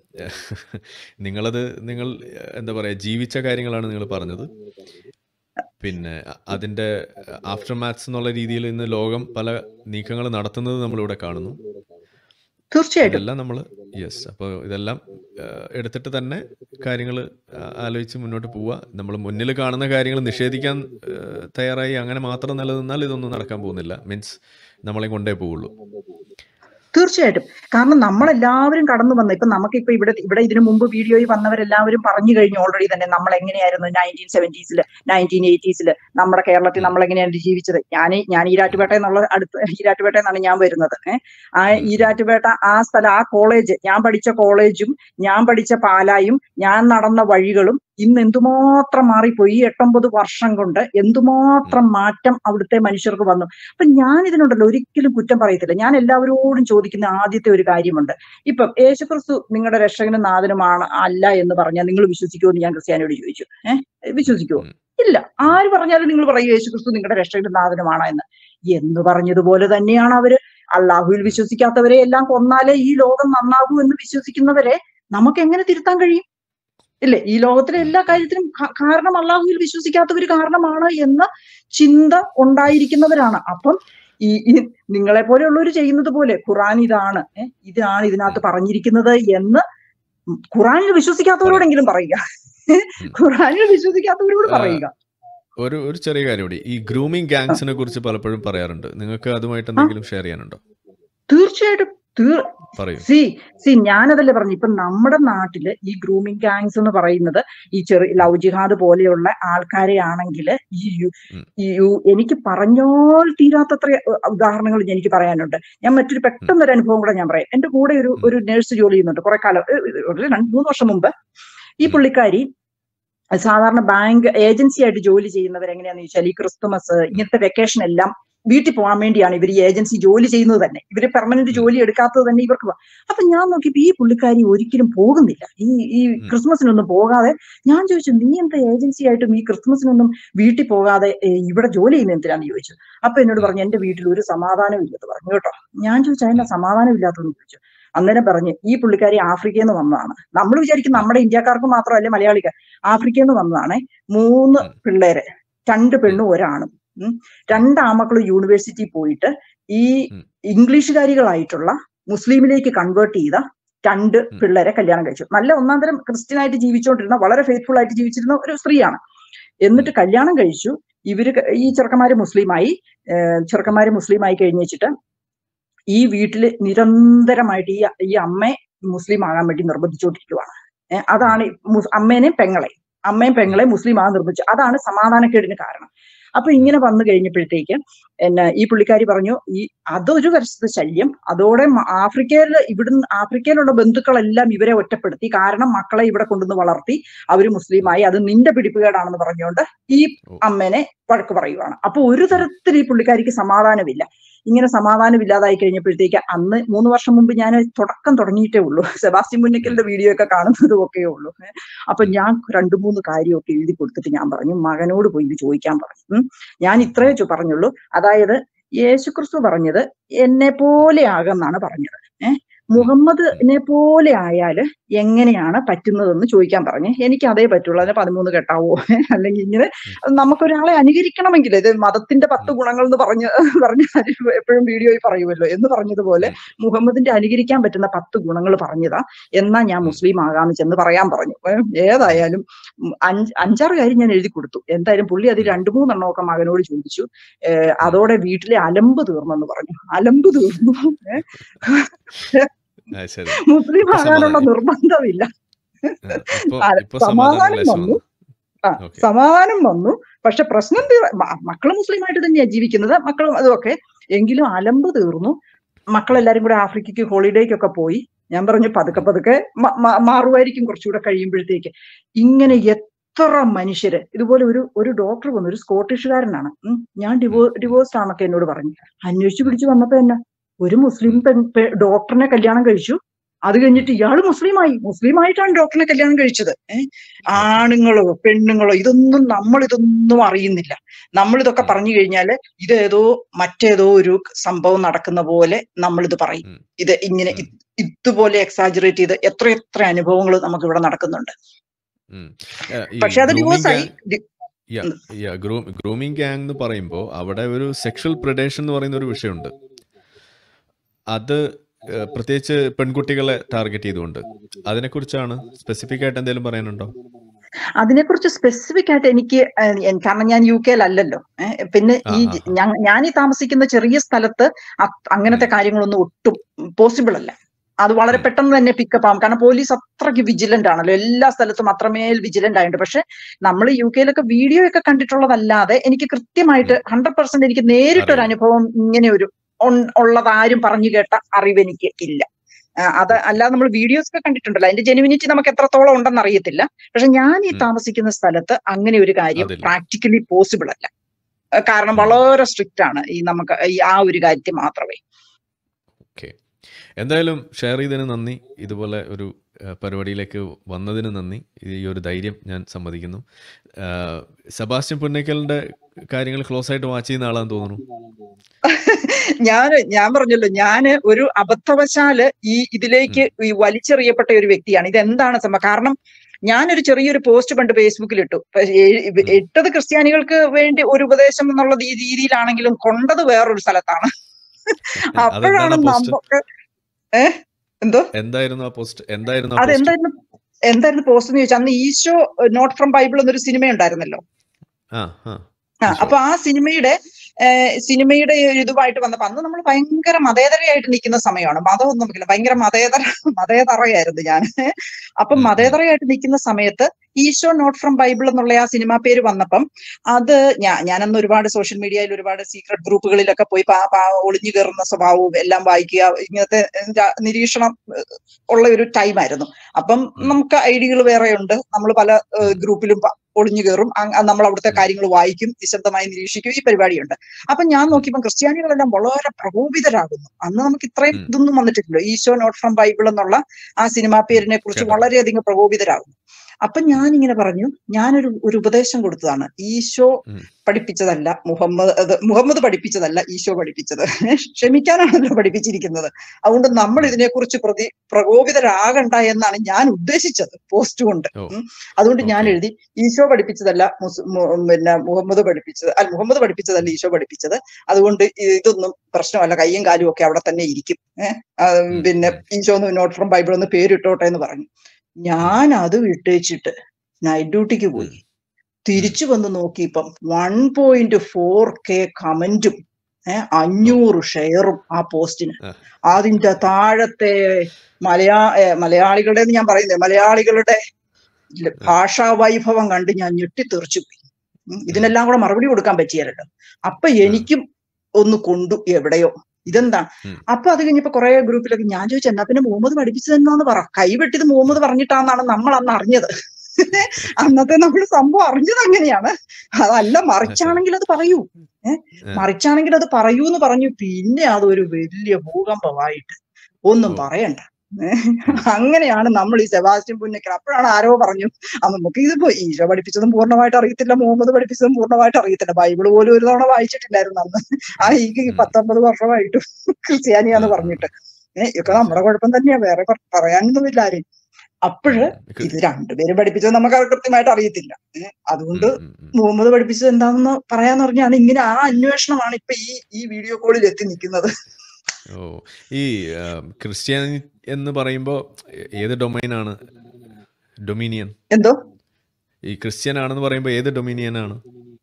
നിങ്ങൾ എന്താ പറയുക, ജീവിച്ച കാര്യങ്ങളാണ് നിങ്ങൾ പറഞ്ഞത്. പിന്നെ അതിൻ്റെ ആഫ്റ്റർ മാത്സ് എന്നുള്ള രീതിയിൽ ഇന്ന് ലോകം പല നീക്കങ്ങൾ നടത്തുന്നത് നമ്മളിവിടെ കാണുന്നു. തീർച്ചയായിട്ടും ഇതെല്ലാം നമ്മൾ അപ്പോൾ ഇതെല്ലാം എടുത്തിട്ട് തന്നെ കാര്യങ്ങൾ ആലോചിച്ച് മുന്നോട്ട് പോവുക. നമ്മൾ മുന്നിൽ കാണുന്ന കാര്യങ്ങൾ നിഷേധിക്കാൻ തയ്യാറായി അങ്ങനെ മാത്രം നിലനിന്നാൽ ഇതൊന്നും നടക്കാൻ പോകുന്നില്ല. മീൻസ് നമ്മളെ കൊണ്ടേ പോവുള്ളൂ. തീർച്ചയായിട്ടും. കാരണം നമ്മളെല്ലാവരും കടന്നു വന്ന ഇപ്പൊ നമുക്കിപ്പോ ഇവിടെ ഇതിനു മുമ്പ് വീഡിയോയിൽ വന്നവരെല്ലാവരും പറഞ്ഞു കഴിഞ്ഞു ഓൾറെഡി തന്നെ നമ്മൾ എങ്ങനെയായിരുന്നു 1970s 1980s നമ്മുടെ കേരളത്തിൽ നമ്മൾ എങ്ങനെയാണ് ജീവിച്ചത്. ഞാൻ ഈരാറ്റുപേട്ട എന്നാണ് ഞാൻ വരുന്നത്. ആ ഈരാറ്റുപേട്ട ആ സ്ഥലം, ആ കോളേജ്, ഞാൻ പഠിച്ച കോളേജും ഞാൻ പഠിച്ച പാലായും ഞാൻ നടന്ന വഴികളും ഇന്ന് എന്തുമാത്രം മാറിപ്പോയി. 8-9 വർഷം കൊണ്ട് എന്തുമാത്രം മാറ്റം അവിടുത്തെ മനുഷ്യർക്ക് വന്നു. അപ്പൊ ഞാൻ ഇതിനുണ്ടല്ലോ ഒരിക്കലും കുറ്റം പറയത്തില്ല. ഞാൻ എല്ലാവരോടും ചോദിക്കുന്ന ആദ്യത്തെ ഒരു കാര്യമുണ്ട്, ഇപ്പം യേശുക്രിസ്തു നിങ്ങളുടെ രക്ഷകനും നാഥനുമാണ് അല്ല എന്ന് പറഞ്ഞാൽ നിങ്ങൾ വിശ്വസിക്കുമോ എന്ന് ഞാൻ ക്രിസ്ത്യാനിയോട് ചോദിച്ചു. വിശ്വസിക്കുമോ? ഇല്ല. ആര് പറഞ്ഞാലും നിങ്ങൾ പറയും യേശുക്രിസ്തു നിങ്ങളുടെ രക്ഷകനും നാഥനുമാണോ എന്ന് പറഞ്ഞതുപോലെ തന്നെയാണ് അവര്. അള്ളാഹുവിൽ വിശ്വസിക്കാത്തവരെ എല്ലാം കൊന്നാലേ ഈ ലോകം നന്നാകൂ എന്ന് വിശ്വസിക്കുന്നവരെ നമുക്ക് എങ്ങനെ തിരുത്താൻ കഴിയും? ഇല്ലേ? ഈ ലോകത്തിലെ എല്ലാ കാര്യത്തിനും കാരണം അള്ളാഹുവിൽ വിശ്വസിക്കാത്തവർ കാരണമാണ് എന്ന ചിന്ത ഉണ്ടായിരിക്കുന്നവരാണ്. അപ്പം ഈ നിങ്ങളെ പോലെയുള്ളവർ ചെയ്യുന്നത് പോലെ ഖുറാൻ ഇതാണ് ഇതിനകത്ത് പറഞ്ഞിരിക്കുന്നത് എന്ന് ഖുറാനിൽ വിശ്വസിക്കാത്തവരോടെങ്കിലും പറയുക. ഖുറാനിൽ വിശ്വസിക്കാത്തവരോട് പറയുക. ഒരു ചെറിയ കാര്യം കൂടി, ഈ ഗ്രൂമിംഗ് ഗാങ്സിനെ കുറിച്ച് പലപ്പോഴും പറയാറുണ്ട്. നിങ്ങൾക്ക് അതുമായിട്ട് എന്തെങ്കിലും ഷെയർ ചെയ്യാനുണ്ടോ? തീർച്ചയായിട്ടും പറയൂ. ഞാനതല്ലേ പറഞ്ഞു. ഇപ്പൊ നമ്മുടെ നാട്ടില് ഈ ഗ്രൂമിംഗ് ഗാങ്സ് എന്ന് പറയുന്നത് ഈ ലവ് ജിഹാദ് പോലെയുള്ള ആൾക്കാരെ ആണെങ്കിൽ എനിക്ക് പറഞ്ഞാൽ തീരാത്തത്ര ഉദാഹരണങ്ങൾ എനിക്ക് പറയാനുണ്ട്. ഞാൻ മറ്റൊരു പെട്ടെന്നൊരു അനുഭവം കൂടെ ഞാൻ പറയാം. എന്റെ കൂടെ ഒരു നേഴ്സ് ജോലി ചെയ്യുന്നുണ്ട് കുറെ കാലം, 2-3 വർഷം മുമ്പ്. ഈ പുള്ളിക്കാരി സാധാരണ ബാങ്ക് ഏജൻസി ആയിട്ട് ജോലി ചെയ്യുന്നവർ എങ്ങനെയാന്ന് ചോദിച്ചാൽ ഈ ക്രിസ്തുമസ് ഇങ്ങനത്തെ വെക്കേഷൻ എല്ലാം വീട്ടിൽ പോകാൻ വേണ്ടിയാണ് ഇവർ ഈ ഏജൻസി ജോലി ചെയ്യുന്നത് തന്നെ. ഇവര് പെർമനന്റ് ജോലി എടുക്കാത്തത് തന്നെ ഇവർക്ക്. അപ്പൊ ഞാൻ നോക്കിയപ്പോ ഈ പുള്ളിക്കാരി ഒരിക്കലും പോകുന്നില്ല, ഈ ക്രിസ്മസിനൊന്നും പോകാതെ. ഞാൻ ചോദിച്ചു, നീ എന്താ ഏജൻസി ആയിട്ടും ഈ ക്രിസ്മസിനൊന്നും വീട്ടിൽ പോകാതെ ഇവിടെ ജോലി ചെയ്യുന്ന എന്തിനാന്ന് ചോദിച്ചു. അപ്പൊ എന്നോട് പറഞ്ഞു, എന്റെ വീട്ടിൽ ഒരു സമാധാനം ഇല്ലെന്ന് പറഞ്ഞു കേട്ടോ. ഞാൻ ചോദിച്ചു, അതിന്റെ സമാധാനം ഇല്ലാത്തതെന്ന് ചോദിച്ചു. അന്നേരം പറഞ്ഞ്, ഈ പുള്ളിക്കാരി ആഫ്രിക്കയിൽ നിന്ന് വന്നതാണ്. നമ്മൾ വിചാരിക്കും നമ്മുടെ ഇന്ത്യക്കാർക്ക് മാത്രമല്ല മലയാളികൾ. ആഫ്രിക്കയിൽ നിന്ന് വന്നതാണ്. 3 പിള്ളേര്, 2 പെണ്ണും 1 ആണും. 2 ആമക്കളും യൂണിവേഴ്സിറ്റി പോയിട്ട് ഈ ഇംഗ്ലീഷുകാരികളായിട്ടുള്ള മുസ്ലിമിലേക്ക് കൺവേർട്ട് ചെയ്ത 2 പിള്ളേരെ കല്യാണം കഴിച്ചു. നല്ല ഒന്നാം തരം ക്രിസ്ത്യൻ ആയിട്ട് ജീവിച്ചുകൊണ്ടിരുന്ന, വളരെ ഫെയ്ത്ത്ഫുൾ ആയിട്ട് ജീവിച്ചിരുന്ന ഒരു സ്ത്രീയാണ്. എന്നിട്ട് കല്യാണം കഴിച്ചു. ഈ ചെറുക്കന്മാര് മുസ്ലിമായി കഴിഞ്ഞ് വെച്ചിട്ട് ഈ വീട്ടില് നിരന്തരമായിട്ട് ഈ അമ്മയെ മുസ്ലിം ആകാൻ വേണ്ടി നിർബന്ധിച്ചുകൊണ്ടിരിക്കുവാണ്. അതാണ് അമ്മയും പെങ്ങളെ മുസ്ലിം ആകാൻ നിർബന്ധിച്ചു. അതാണ് സമാധാനക്കേടിന് കാരണം. അപ്പൊ ഇങ്ങനെ വന്നു കഴിഞ്ഞപ്പോഴത്തേക്ക് ഈ പുള്ളിക്കാരി പറഞ്ഞു, അതൊരു വശത്തെ ശല്യം. അതോടെ ആഫ്രിക്കയിലുള്ള ബന്ധുക്കളെല്ലാം ഇവരെ ഒറ്റപ്പെടുത്തി. കാരണം മക്കളെ ഇവിടെ കൊണ്ടുവന്ന് വളർത്തി അവര് മുസ്ലിമായി, അത് നിന്റെ പിടിപ്പുകേടാണെന്ന് പറഞ്ഞുകൊണ്ട് ഈ അമ്മേനെ വഴക്ക് പറയുവാണ്. അപ്പൊ ഒരു തരത്തിൽ ഈ പുള്ളിക്കാരിക്ക് സമാധാനമില്ല. ഇങ്ങനെ സമാധാനമില്ലാതായി കഴിഞ്ഞപ്പോഴത്തേക്ക് അന്ന് 3 വർഷം മുമ്പ് ഞാൻ തുടങ്ങിയിട്ടേ ഉള്ളൂ. സെബാസ്റ്റ്യൻ പുന്നക്കലിന്റെ വീഡിയോ ഒക്കെ കാണുന്നതും ഒക്കെ ഉള്ളൂ. അപ്പൊ ഞാൻ 2-3 കാര്യമൊക്കെ എഴുതി കൊടുത്തിട്ട് ഞാൻ പറഞ്ഞു, മകനോട് പോയി ഇത് ചോദിക്കാൻ പറഞ്ഞു. ഞാൻ ഇത്രേ പറഞ്ഞുള്ളൂ. അതായത് യേശുക്രിസ്തു പറഞ്ഞത് എന്നെ പോലെ ആകുമെന്നാണ് പറഞ്ഞത്. മുഹമ്മദിനെ പോലെ ആയാല് എങ്ങനെയാണ് പറ്റുന്നതെന്ന് ചോദിക്കാൻ പറഞ്ഞു. എനിക്ക് അതേ പറ്റുള്ളൂ. അതിന് 13 കെട്ടാവോ, അല്ലെങ്കിൽ ഇങ്ങനെ നമുക്കൊരാളെ അനുകരിക്കണമെങ്കിൽ ഇത് മതത്തിന്റെ 10 ഗുണങ്ങൾ എന്ന് പറഞ്ഞ് എപ്പോഴും വീഡിയോയിൽ പറയുമല്ലോ എന്ന് പറഞ്ഞതുപോലെ മുഹമ്മദിന്റെ അനുകരിക്കാൻ പറ്റുന്ന 10 ഗുണങ്ങൾ പറഞ്ഞതാ. എന്നാ ഞാൻ മുസ്ലിം ആകാമെന്ന് ചെന്ന് പറയാൻ പറഞ്ഞു. ഏതായാലും 5-6 കാര്യം ഞാൻ എഴുതി കൊടുത്തു. എന്തായാലും പുള്ളി അത് 2-3 എണ്ണമൊക്കെ മകനോട് ചോദിച്ചു. അതോടെ വീട്ടിലെ അലമ്പ് തീർന്നെന്ന് പറഞ്ഞു. അലമ്പ് തീർന്നു. മുസ്ലിം ആകാനുള്ള നിർബന്ധമില്ല. സമാധാനം വന്നു. പക്ഷെ പ്രശ്നം മക്കള് മുസ്ലിമായിട്ട് തന്നെയാ ജീവിക്കുന്നത്, മക്കളും അതുമൊക്കെ. എങ്കിലും അലമ്പ് തീർന്നു. മക്കളെല്ലാരും കൂടെ ആഫ്രിക്കയ്ക്ക് ഹോളിഡേക്കൊക്കെ പോയി. ഞാൻ പറഞ്ഞു പതുക്കെ മാറുമായിരിക്കും കുറച്ചുകൂടെ കഴിയുമ്പോഴത്തേക്ക്. ഇങ്ങനെ എത്ര മനുഷ്യര് ഇതുപോലെ ഒരു ഡോക്ടർ വന്നു, ഒരു സ്കോട്ടിഷുകാരനാണ്. ഞാൻ ഡിവോഴ്സ്ഡ് ആണെന്നൊക്കെ എന്നോട് പറഞ്ഞു. അന്വേഷിച്ചു പിടിച്ചു വന്നപ്പോ എന്നാ ഒരു മുസ്ലിം ഡോക്ടറിനെ കല്യാണം കഴിച്ചു. അത് കഴിഞ്ഞിട്ട് ഇയാള് മുസ്ലിമായിട്ടാണ് ഡോക്ടറിനെ കല്യാണം കഴിച്ചത്. ആണുങ്ങളോ പെണ്ണുങ്ങളോ ഇതൊന്നും അറിയുന്നില്ല. നമ്മളിതൊക്കെ പറഞ്ഞു കഴിഞ്ഞാല് മറ്റേതോ ഒരു സംഭവം നടക്കുന്ന പോലെ നമ്മളിത് പറയും. ഇത് ഇങ്ങനെ ഇതുപോലെ എക്സാജറേറ്റ് ചെയ്ത് എത്ര അനുഭവങ്ങൾ നമുക്ക് ഇവിടെ നടക്കുന്നുണ്ട്. പക്ഷെ അത് ഡിവോഴ്സായി. ഗ്രൂമിംഗ് ഗാങ് എന്ന് പറയുമ്പോൾ അവിടെ ഒരു സെക്ഷൽ പ്രെഡേഷൻ എന്ന് പറയുന്ന ഒരു വിഷയമുണ്ട്. അത് പ്രത്യേകിച്ച് പെൺകുട്ടികളെ ടാർഗറ്റ് ചെയ്തുകൊണ്ട്, അതിനെക്കുറിച്ചാണ് സ്പെസിഫിക് ആയിട്ട് എന്തെങ്കിലും പറയാനുണ്ടോ? അതിനെക്കുറിച്ച് സ്പെസിഫിക് ആയിട്ട് എനിക്ക്, കാരണം ഞാൻ UK-ലല്ലല്ലോ. പിന്നെ ഞാൻ താമസിക്കുന്ന ചെറിയ സ്ഥലത്ത് അങ്ങനത്തെ കാര്യങ്ങളൊന്നും ഒട്ടും പോസിബിൾ അല്ല. അത് വളരെ പെട്ടെന്ന് തന്നെ പിക്കപ്പ് ആവും. കാരണം പോലീസ് അത്രയ്ക്ക് വിജിലന്റ് ആണല്ലോ, എല്ലാ സ്ഥലത്തും അത്രമേൽ വിജിലന്റ് ആയിട്ടുണ്ട്. പക്ഷെ നമ്മൾ UK-ലൊക്കെ വീഡിയോ ഒക്കെ കണ്ടിട്ടുള്ളതല്ലാതെ എനിക്ക് കൃത്യമായിട്ട് 100% എനിക്ക് നേരിട്ടൊരു അനുഭവം ഇങ്ങനെ ഉള്ളതാരും പറഞ്ഞു കേട്ട അറിവ് എനിക്ക് ഇല്ല. അത് അല്ലാതെ നമ്മൾ വീഡിയോസ് ഒക്കെ കണ്ടിട്ടുണ്ടല്ലോ, അതിന്റെ ജെനുവിനിറ്റി നമുക്ക് എത്രത്തോളം ഉണ്ടെന്ന് അറിയത്തില്ല. പക്ഷെ ഞാൻ താമസിക്കുന്ന സ്ഥലത്ത് അങ്ങനെ ഒരു കാര്യം പ്രാക്ടിക്കലി പോസിബിൾ അല്ല. കാരണം വളരെ സ്ട്രിക്റ്റ് ആണ് നമുക്ക് ആ ഒരു കാര്യത്തിൽ മാത്രമേ. എന്തായാലും ഷെയർ ചെയ്തതിന് നന്ദി. ഇതുപോലെ ഒരു പരിപാടിയിലേക്ക് വന്നതിന് നന്ദി. ഈ ഒരു ധൈര്യം ഞാൻ സമ്മതിക്കുന്നു. സെബാസ്റ്റ്യൻ പുന്നക്കലിന്റെ കാര്യങ്ങൾ ക്ലോസ് ആയിട്ട് വാച്ച് ചെയ്യുന്ന ആളാന്ന് തോന്നുന്നു. ഞാൻ പറഞ്ഞല്ലോ, ഞാൻ ഒരു അബദ്ധവശാല് ഇതിലേക്ക് വലിച്ചെറിയപ്പെട്ട ഒരു വ്യക്തിയാണ്. ഇതെന്താണ് സംഭവം? കാരണം ഞാനൊരു ചെറിയൊരു പോസ്റ്റ് പണ്ട് ഫേസ്ബുക്കിൽ ഇട്ടത് ക്രിസ്ത്യാനികൾക്ക് വേണ്ടി ഒരു ഉപദേശം എന്നുള്ള രീതിയിലാണെങ്കിലും കൊണ്ടത് വേറൊരു സ്ഥലത്താണ്. അപ്പോഴാണ് നമുക്ക് എന്തായിരുന്നു പോസ്റ്റ് എന്ന് ചോദിച്ചാൽ, അന്ന് ഈശോ നോട്ട് ഫ്രം ബൈബിൾ എന്നൊരു സിനിമ ഉണ്ടായിരുന്നല്ലോ. അപ്പൊ ആ സിനിമയുടെ സിനിമയുടെ ഇതുമായിട്ട് വന്നപ്പോ അന്ന് നമ്മൾ ഭയങ്കര മതേതരയായിട്ട് നിൽക്കുന്ന സമയമാണ്. മതമൊന്നും നമുക്കില്ല, ഭയങ്കര മതേതറയായിരുന്നു ഞാൻ. അപ്പം മതേതറയായിട്ട് നിൽക്കുന്ന സമയത്ത് ഈശോ നോട്ട് ഫ്രം ബൈബിൾ എന്നുള്ള ആ സിനിമാ പേര് വന്നപ്പം അത് ഞാനന്ന് ഒരുപാട് സോഷ്യൽ മീഡിയയിൽ ഒരുപാട് സീക്രട്ട് ഗ്രൂപ്പുകളിലൊക്കെ പോയി ഒളിഞ്ഞു കയറുന്ന സ്വഭാവവും എല്ലാം വായിക്കുക, ഇങ്ങനത്തെ നിരീക്ഷണം ഉള്ള ഒരു ടൈമായിരുന്നു. അപ്പം നമുക്ക് ഐഡിയകൾ വേറെ ഉണ്ട്, നമ്മൾ പല ഗ്രൂപ്പിലും ഒളിഞ്ഞു കയറും, നമ്മൾ അവിടുത്തെ കാര്യങ്ങൾ വായിക്കും, നിശബ്ദമായി നിരീക്ഷിക്കും, ഈ പരിപാടിയുണ്ട്. അപ്പൊ ഞാൻ നോക്കിയപ്പോൾ ക്രിസ്ത്യാനികളെല്ലാം വളരെ പ്രകോപിതരാകുന്നു. അന്ന് നമുക്ക് ഇത്രയും ഇതൊന്നും വന്നിട്ടില്ലല്ലോ, ഈശോ നോട്ട് ഫ്രം ബൈബിൾ എന്നുള്ള ആ സിനിമാ പേരിനെ കുറിച്ച് വളരെയധികം പ്രകോപിതരാകുന്നു. അപ്പൊ ഞാനിങ്ങനെ പറഞ്ഞു, ഞാനൊരു ഉപദേശം കൊടുത്തതാണ്, ഈശോ പഠിപ്പിച്ചതല്ല മുഹമ്മദ് പഠിപ്പിച്ചതല്ല ഈശോ പഠിപ്പിച്ചത്, ക്ഷമിക്കാനാണല്ലോ പഠിപ്പിച്ചിരിക്കുന്നത്. അതുകൊണ്ട് നമ്മൾ ഇതിനെക്കുറിച്ച് പ്രകോപിതരാകണ്ട എന്നാണ് ഞാൻ ഉദ്ദേശിച്ചത് പോസ്റ്റ് കൊണ്ട്. അതുകൊണ്ട് ഞാൻ എഴുതി, ഈശോ പഠിപ്പിച്ചതല്ല മുഹമ്മദ് പഠിപ്പിച്ചതല്ല ഈശോ പഠിപ്പിച്ചത്, അതുകൊണ്ട് ഇതൊന്നും പ്രശ്നമല്ല, കയ്യും കാലും ഒക്കെ അവിടെ തന്നെ ഇരിക്കും, പിന്നെ ഈശോ നോട്ട് ഫ്രം ബൈബിൾ ഒന്ന് പേരിട്ടോട്ടെ എന്ന് പറഞ്ഞു. ഞാൻ അത് വിട്ടേച്ചിട്ട് നൈറ്റ് ഡ്യൂട്ടിക്ക് പോയി. തിരിച്ചു വന്ന് നോക്കിയപ്പം 1.4K കമന്റും 500 ഷെയറും ആ പോസ്റ്റിന്. അതിന്റെ താഴത്തെ മലയാളികളുടെ ഞാൻ പറയുന്നത്, മലയാളികളുടെ ഭാഷാ വൈഭവം കണ്ട് ഞാൻ ഞെട്ടിത്തെറിച്ചു പോയി. ഇതിനെല്ലാം കൂടെ മറുപടി കൊടുക്കാൻ പറ്റിയല്ലോ. അപ്പൊ എനിക്കും ഒന്ന് കൊണ്ടു എവിടെയോ, ഇതെന്താ. അപ്പൊ അത് കഴിഞ്ഞപ്പോ കുറെ ഗ്രൂപ്പിലൊക്കെ ഞാൻ ചോദിച്ചു, എന്നാ പിന്നെ മുഹമ്മദ് പഠിപ്പിച്ചതെന്നാന്ന് പറ, കൈവെട്ടിയത് മുഹമ്മദ് പറഞ്ഞിട്ടാന്നാണ് നമ്മൾ അന്ന് അറിഞ്ഞത്. അന്നത്തെ നമ്മൾ സംഭവം അറിഞ്ഞത് അങ്ങനെയാണ്. അതല്ല, മറിച്ചാണെങ്കിൽ അത് പറയൂ, മറിച്ചാണെങ്കിൽ അത് പറയൂ എന്ന് പറഞ്ഞു. പിന്നെ അതൊരു വലിയ ഭൂകമ്പമായിട്ട് ഒന്നും പറയണ്ട. അങ്ങനെയാണ് നമ്മൾ ഈ സെബാസ്റ്റ്യൻ പുന്നക്കൽ. അപ്പോഴാണ് ആരോ പറഞ്ഞു, നമുക്ക് ഇതിപ്പോ ഈശോ പഠിപ്പിച്ചതും പൂർണ്ണമായിട്ട് അറിയത്തില്ല, മുഹമ്മദ് പഠിപ്പിച്ചതും പൂർണ്ണമായിട്ട് അറിയത്തില്ല, ബൈബിള് പോലും ഒരു തവണ വായിച്ചിട്ടില്ലായിരുന്നു അന്ന്. ഈ 19 വർഷമായിട്ട് ക്രിസ്ത്യാനിയാന്ന് പറഞ്ഞിട്ട്. ഇതൊക്കെ നമ്മുടെ കുഴപ്പം തന്നെയാ, വേറെ പറയാനൊന്നുമില്ല ആരെയും. അപ്പോഴ് ഇത് രണ്ടുപേരും പഠിപ്പിച്ചത് നമുക്ക് കൃത്യമായിട്ട് അറിയത്തില്ല. അതുകൊണ്ട് മുഹമ്മദ് പഠിപ്പിച്ചത് എന്താണെന്ന് പറയാന്ന് പറഞ്ഞാണ് ഇങ്ങനെ ആ അന്വേഷണമാണ് ഇപ്പൊ ഈ വീഡിയോ കോളിൽ എത്തി നിൽക്കുന്നത്. ഈ ക്രിസ്ത്യാനി എന്ന് പറയുമ്പോ ഏത് ഡൊമൈനാണ്? ഡൊമിനിയൻ എന്തോ? ഈ ക്രിസ്ത്യൻ ആണെന്ന് പറയുമ്പോ ഏത് ഡൊമിനിയൻ ആണ്?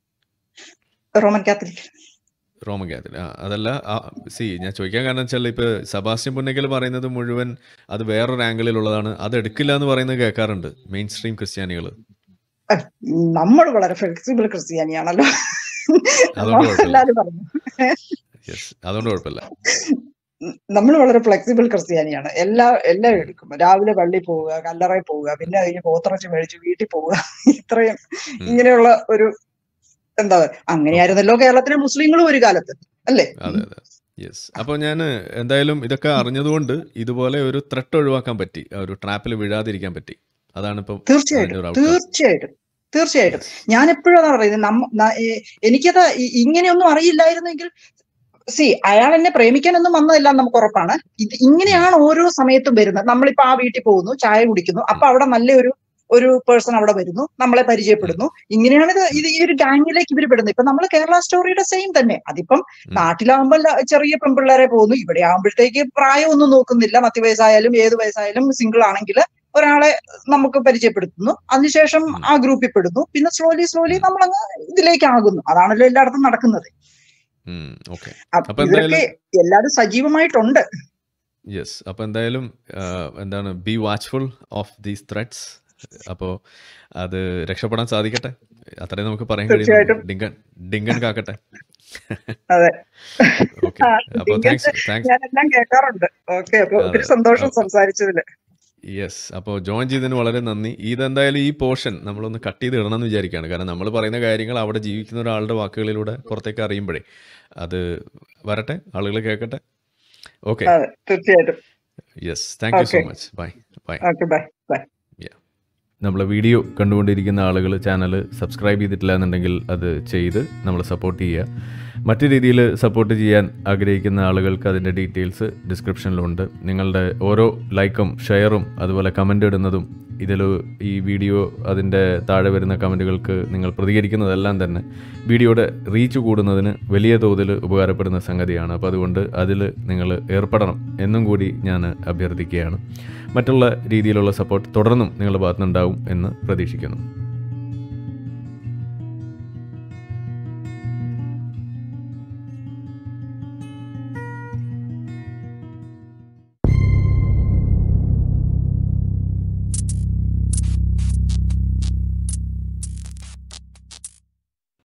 Roman Catholic. Roman Catholic. അതല്ല, ഞാൻ ചോദിക്കാൻ കാരണം വെച്ചാൽ ഇപ്പൊ സെബാസ്റ്റ്യൻ പുന്നക്കൽ പറയുന്നത് മുഴുവൻ അത് വേറൊരു ആംഗിളിലുള്ളതാണ്, അത് എടുക്കില്ല എന്ന് പറയുന്നത് കേൾക്കാറുണ്ട് മെയിൻ സ്ട്രീം ക്രിസ്ത്യാനികൾ. നമ്മൾ വളരെ ഫ്ലെക്സിബിൾ ക്രിസ്ത്യാനിയാണല്ലോ, എല്ലാരും പറഞ്ഞു. അതുകൊണ്ട് കുഴപ്പമില്ല. നമ്മൾ വളരെ ഫ്ലെക്സിബിൾ ക്രിസ്ത്യാനിയാണ്. എല്ലാം എടുക്കും. രാവിലെ പള്ളിയിൽ പോവുക, കല്ലറയിൽ പോവുക, പിന്നെ കഴിഞ്ഞ് പോത്തിറച്ചി മേടിച്ച് വീട്ടിൽ പോവുക, ഇത്രയും ഇങ്ങനെയുള്ള ഒരു എന്താ, അങ്ങനെയായിരുന്നല്ലോ കേരളത്തിലെ മുസ്ലിങ്ങളും ഒരു കാലത്ത്, അല്ലേ? അതെ അതെ, യെസ്. അപ്പോൾ ഞാൻ എന്തായാലും ഇതൊക്കെ അറിഞ്ഞതുകൊണ്ട് ഇതുപോലെ ഒരു ത്രെട്ട് ഒഴിവാക്കാൻ പറ്റി, ഒരു ട്രാപ്പിൽ വീഴാതിരിക്കാൻ പറ്റി. അതാണ് ഇപ്പം. തീർച്ചയായിട്ടും ഞാൻ എപ്പോഴും അതാണ് പറയുന്നത്. എനിക്കത് ഇങ്ങനെയൊന്നും അറിയില്ലായിരുന്നെങ്കിൽ, അയാൾ എന്നെ പ്രേമിക്കാനൊന്നും വന്നതല്ല, നമുക്ക് ഉറപ്പാണ്. ഇങ്ങനെയാണ് ഓരോ സമയത്തും വരുന്നത്. നമ്മളിപ്പോ ആ വീട്ടിൽ പോകുന്നു, ചായ കുടിക്കുന്നു, അപ്പൊ അവിടെ നല്ലൊരു പേഴ്സൺ അവിടെ വരുന്നു, നമ്മളെ പരിചയപ്പെടുന്നു. ഇങ്ങനെയാണ് ഇത് ഈ ഒരു ഗാങ്ങിലേക്ക് ഇവർ പെടുന്നത്. ഇപ്പൊ നമ്മൾ കേരള സ്റ്റോറിയുടെ സെയിം തന്നെ. അതിപ്പം നാട്ടിലാകുമ്പോൾ ചെറിയ പെൺപിള്ളേരെ പോകുന്നു, ഇവിടെ ആകുമ്പോഴത്തേക്ക് പ്രായമൊന്നും നോക്കുന്നില്ല, 10 വയസ്സായാലും ഏത് വയസ്സായാലും സിംഗിൾ ആണെങ്കിൽ ഒരാളെ നമുക്ക് പരിചയപ്പെടുത്തുന്നു, അതിനുശേഷം ആ ഗ്രൂപ്പിൽ പെടുന്നു, പിന്നെ സ്ലോലി നമ്മളങ്ങ് ഇതിലേക്കാകുന്നു. അതാണല്ലോ എല്ലായിടത്തും നടക്കുന്നത്. ഇതൊക്കെ എല്ലാവരും സജീവമായിട്ടുണ്ട്. യെസ്. അപ്പൊ എന്തായാലും എന്താണ്, be watchful of these threads. അപ്പോ അത് രക്ഷപ്പെടാൻ സാധിക്കട്ടെ, അത്രയും നമുക്ക് പറയാൻ കഴിയും. ഡിങ്കൻ കാക്കട്ടെ. അതെ, അപ്പൊ ഞാനെല്ലാം കേൾക്കാറുണ്ട്. ഒത്തിരി സന്തോഷം സംസാരിച്ചതില്. യെസ്. അപ്പോൾ ജോയിൻ ചെയ്തതിന് വളരെ നന്ദി. ഇതെന്തായാലും ഈ പോർഷൻ നമ്മളൊന്ന് കട്ട് ചെയ്ത് ഇടണം എന്ന് വിചാരിക്കുകയാണ്. കാരണം നമ്മൾ പറയുന്ന കാര്യങ്ങൾ അവിടെ ജീവിക്കുന്ന ഒരാളുടെ വാക്കുകളിലൂടെ പുറത്തേക്ക് അറിയുമ്പോഴേ അത് വരട്ടെ, ആളുകൾ കേൾക്കട്ടെ. ഓക്കെ, തീർച്ചയായിട്ടും. Yes, thank you so much. Bye. നമ്മളെ വീഡിയോ കണ്ടുകൊണ്ടിരിക്കുന്ന ആളുകൾ ചാനൽ സബ്സ്ക്രൈബ് ചെയ്തിട്ടില്ല എന്നുണ്ടെങ്കിൽ അത് ചെയ്ത് നമ്മളെ സപ്പോർട്ട് ചെയ്യുക. മറ്റു രീതിയിൽ സപ്പോർട്ട് ചെയ്യാൻ ആഗ്രഹിക്കുന്ന ആളുകൾക്ക് അതിൻ്റെ ഡീറ്റെയിൽസ് ഡിസ്ക്രിപ്ഷനിലുണ്ട്. നിങ്ങളുടെ ഓരോ ലൈക്കും ഷെയറും അതുപോലെ കമൻ്റ് ഇടുന്നതും ഈ വീഡിയോ അതിൻ്റെ താഴെ വരുന്ന കമൻറ്റുകൾക്ക് നിങ്ങൾ പ്രതികരിക്കുന്നതെല്ലാം തന്നെ വീഡിയോയുടെ റീച്ച് കൂടുന്നതിന് വലിയ തോതിൽ ഉപകാരപ്പെടുന്ന സംഗതിയാണ്. അപ്പോൾ അതുകൊണ്ട് അതിൽ നിങ്ങൾ ഏർപ്പെടണം എന്നും കൂടി ഞാൻ അഭ്യർത്ഥിക്കുകയാണ്. മറ്റുള്ള രീതിയിലുള്ള സപ്പോർട്ട് തുടർന്നും നിങ്ങളുടെ ഭാഗത്തുനിന്നുണ്ടാവും എന്ന് പ്രതീക്ഷിക്കുന്നു.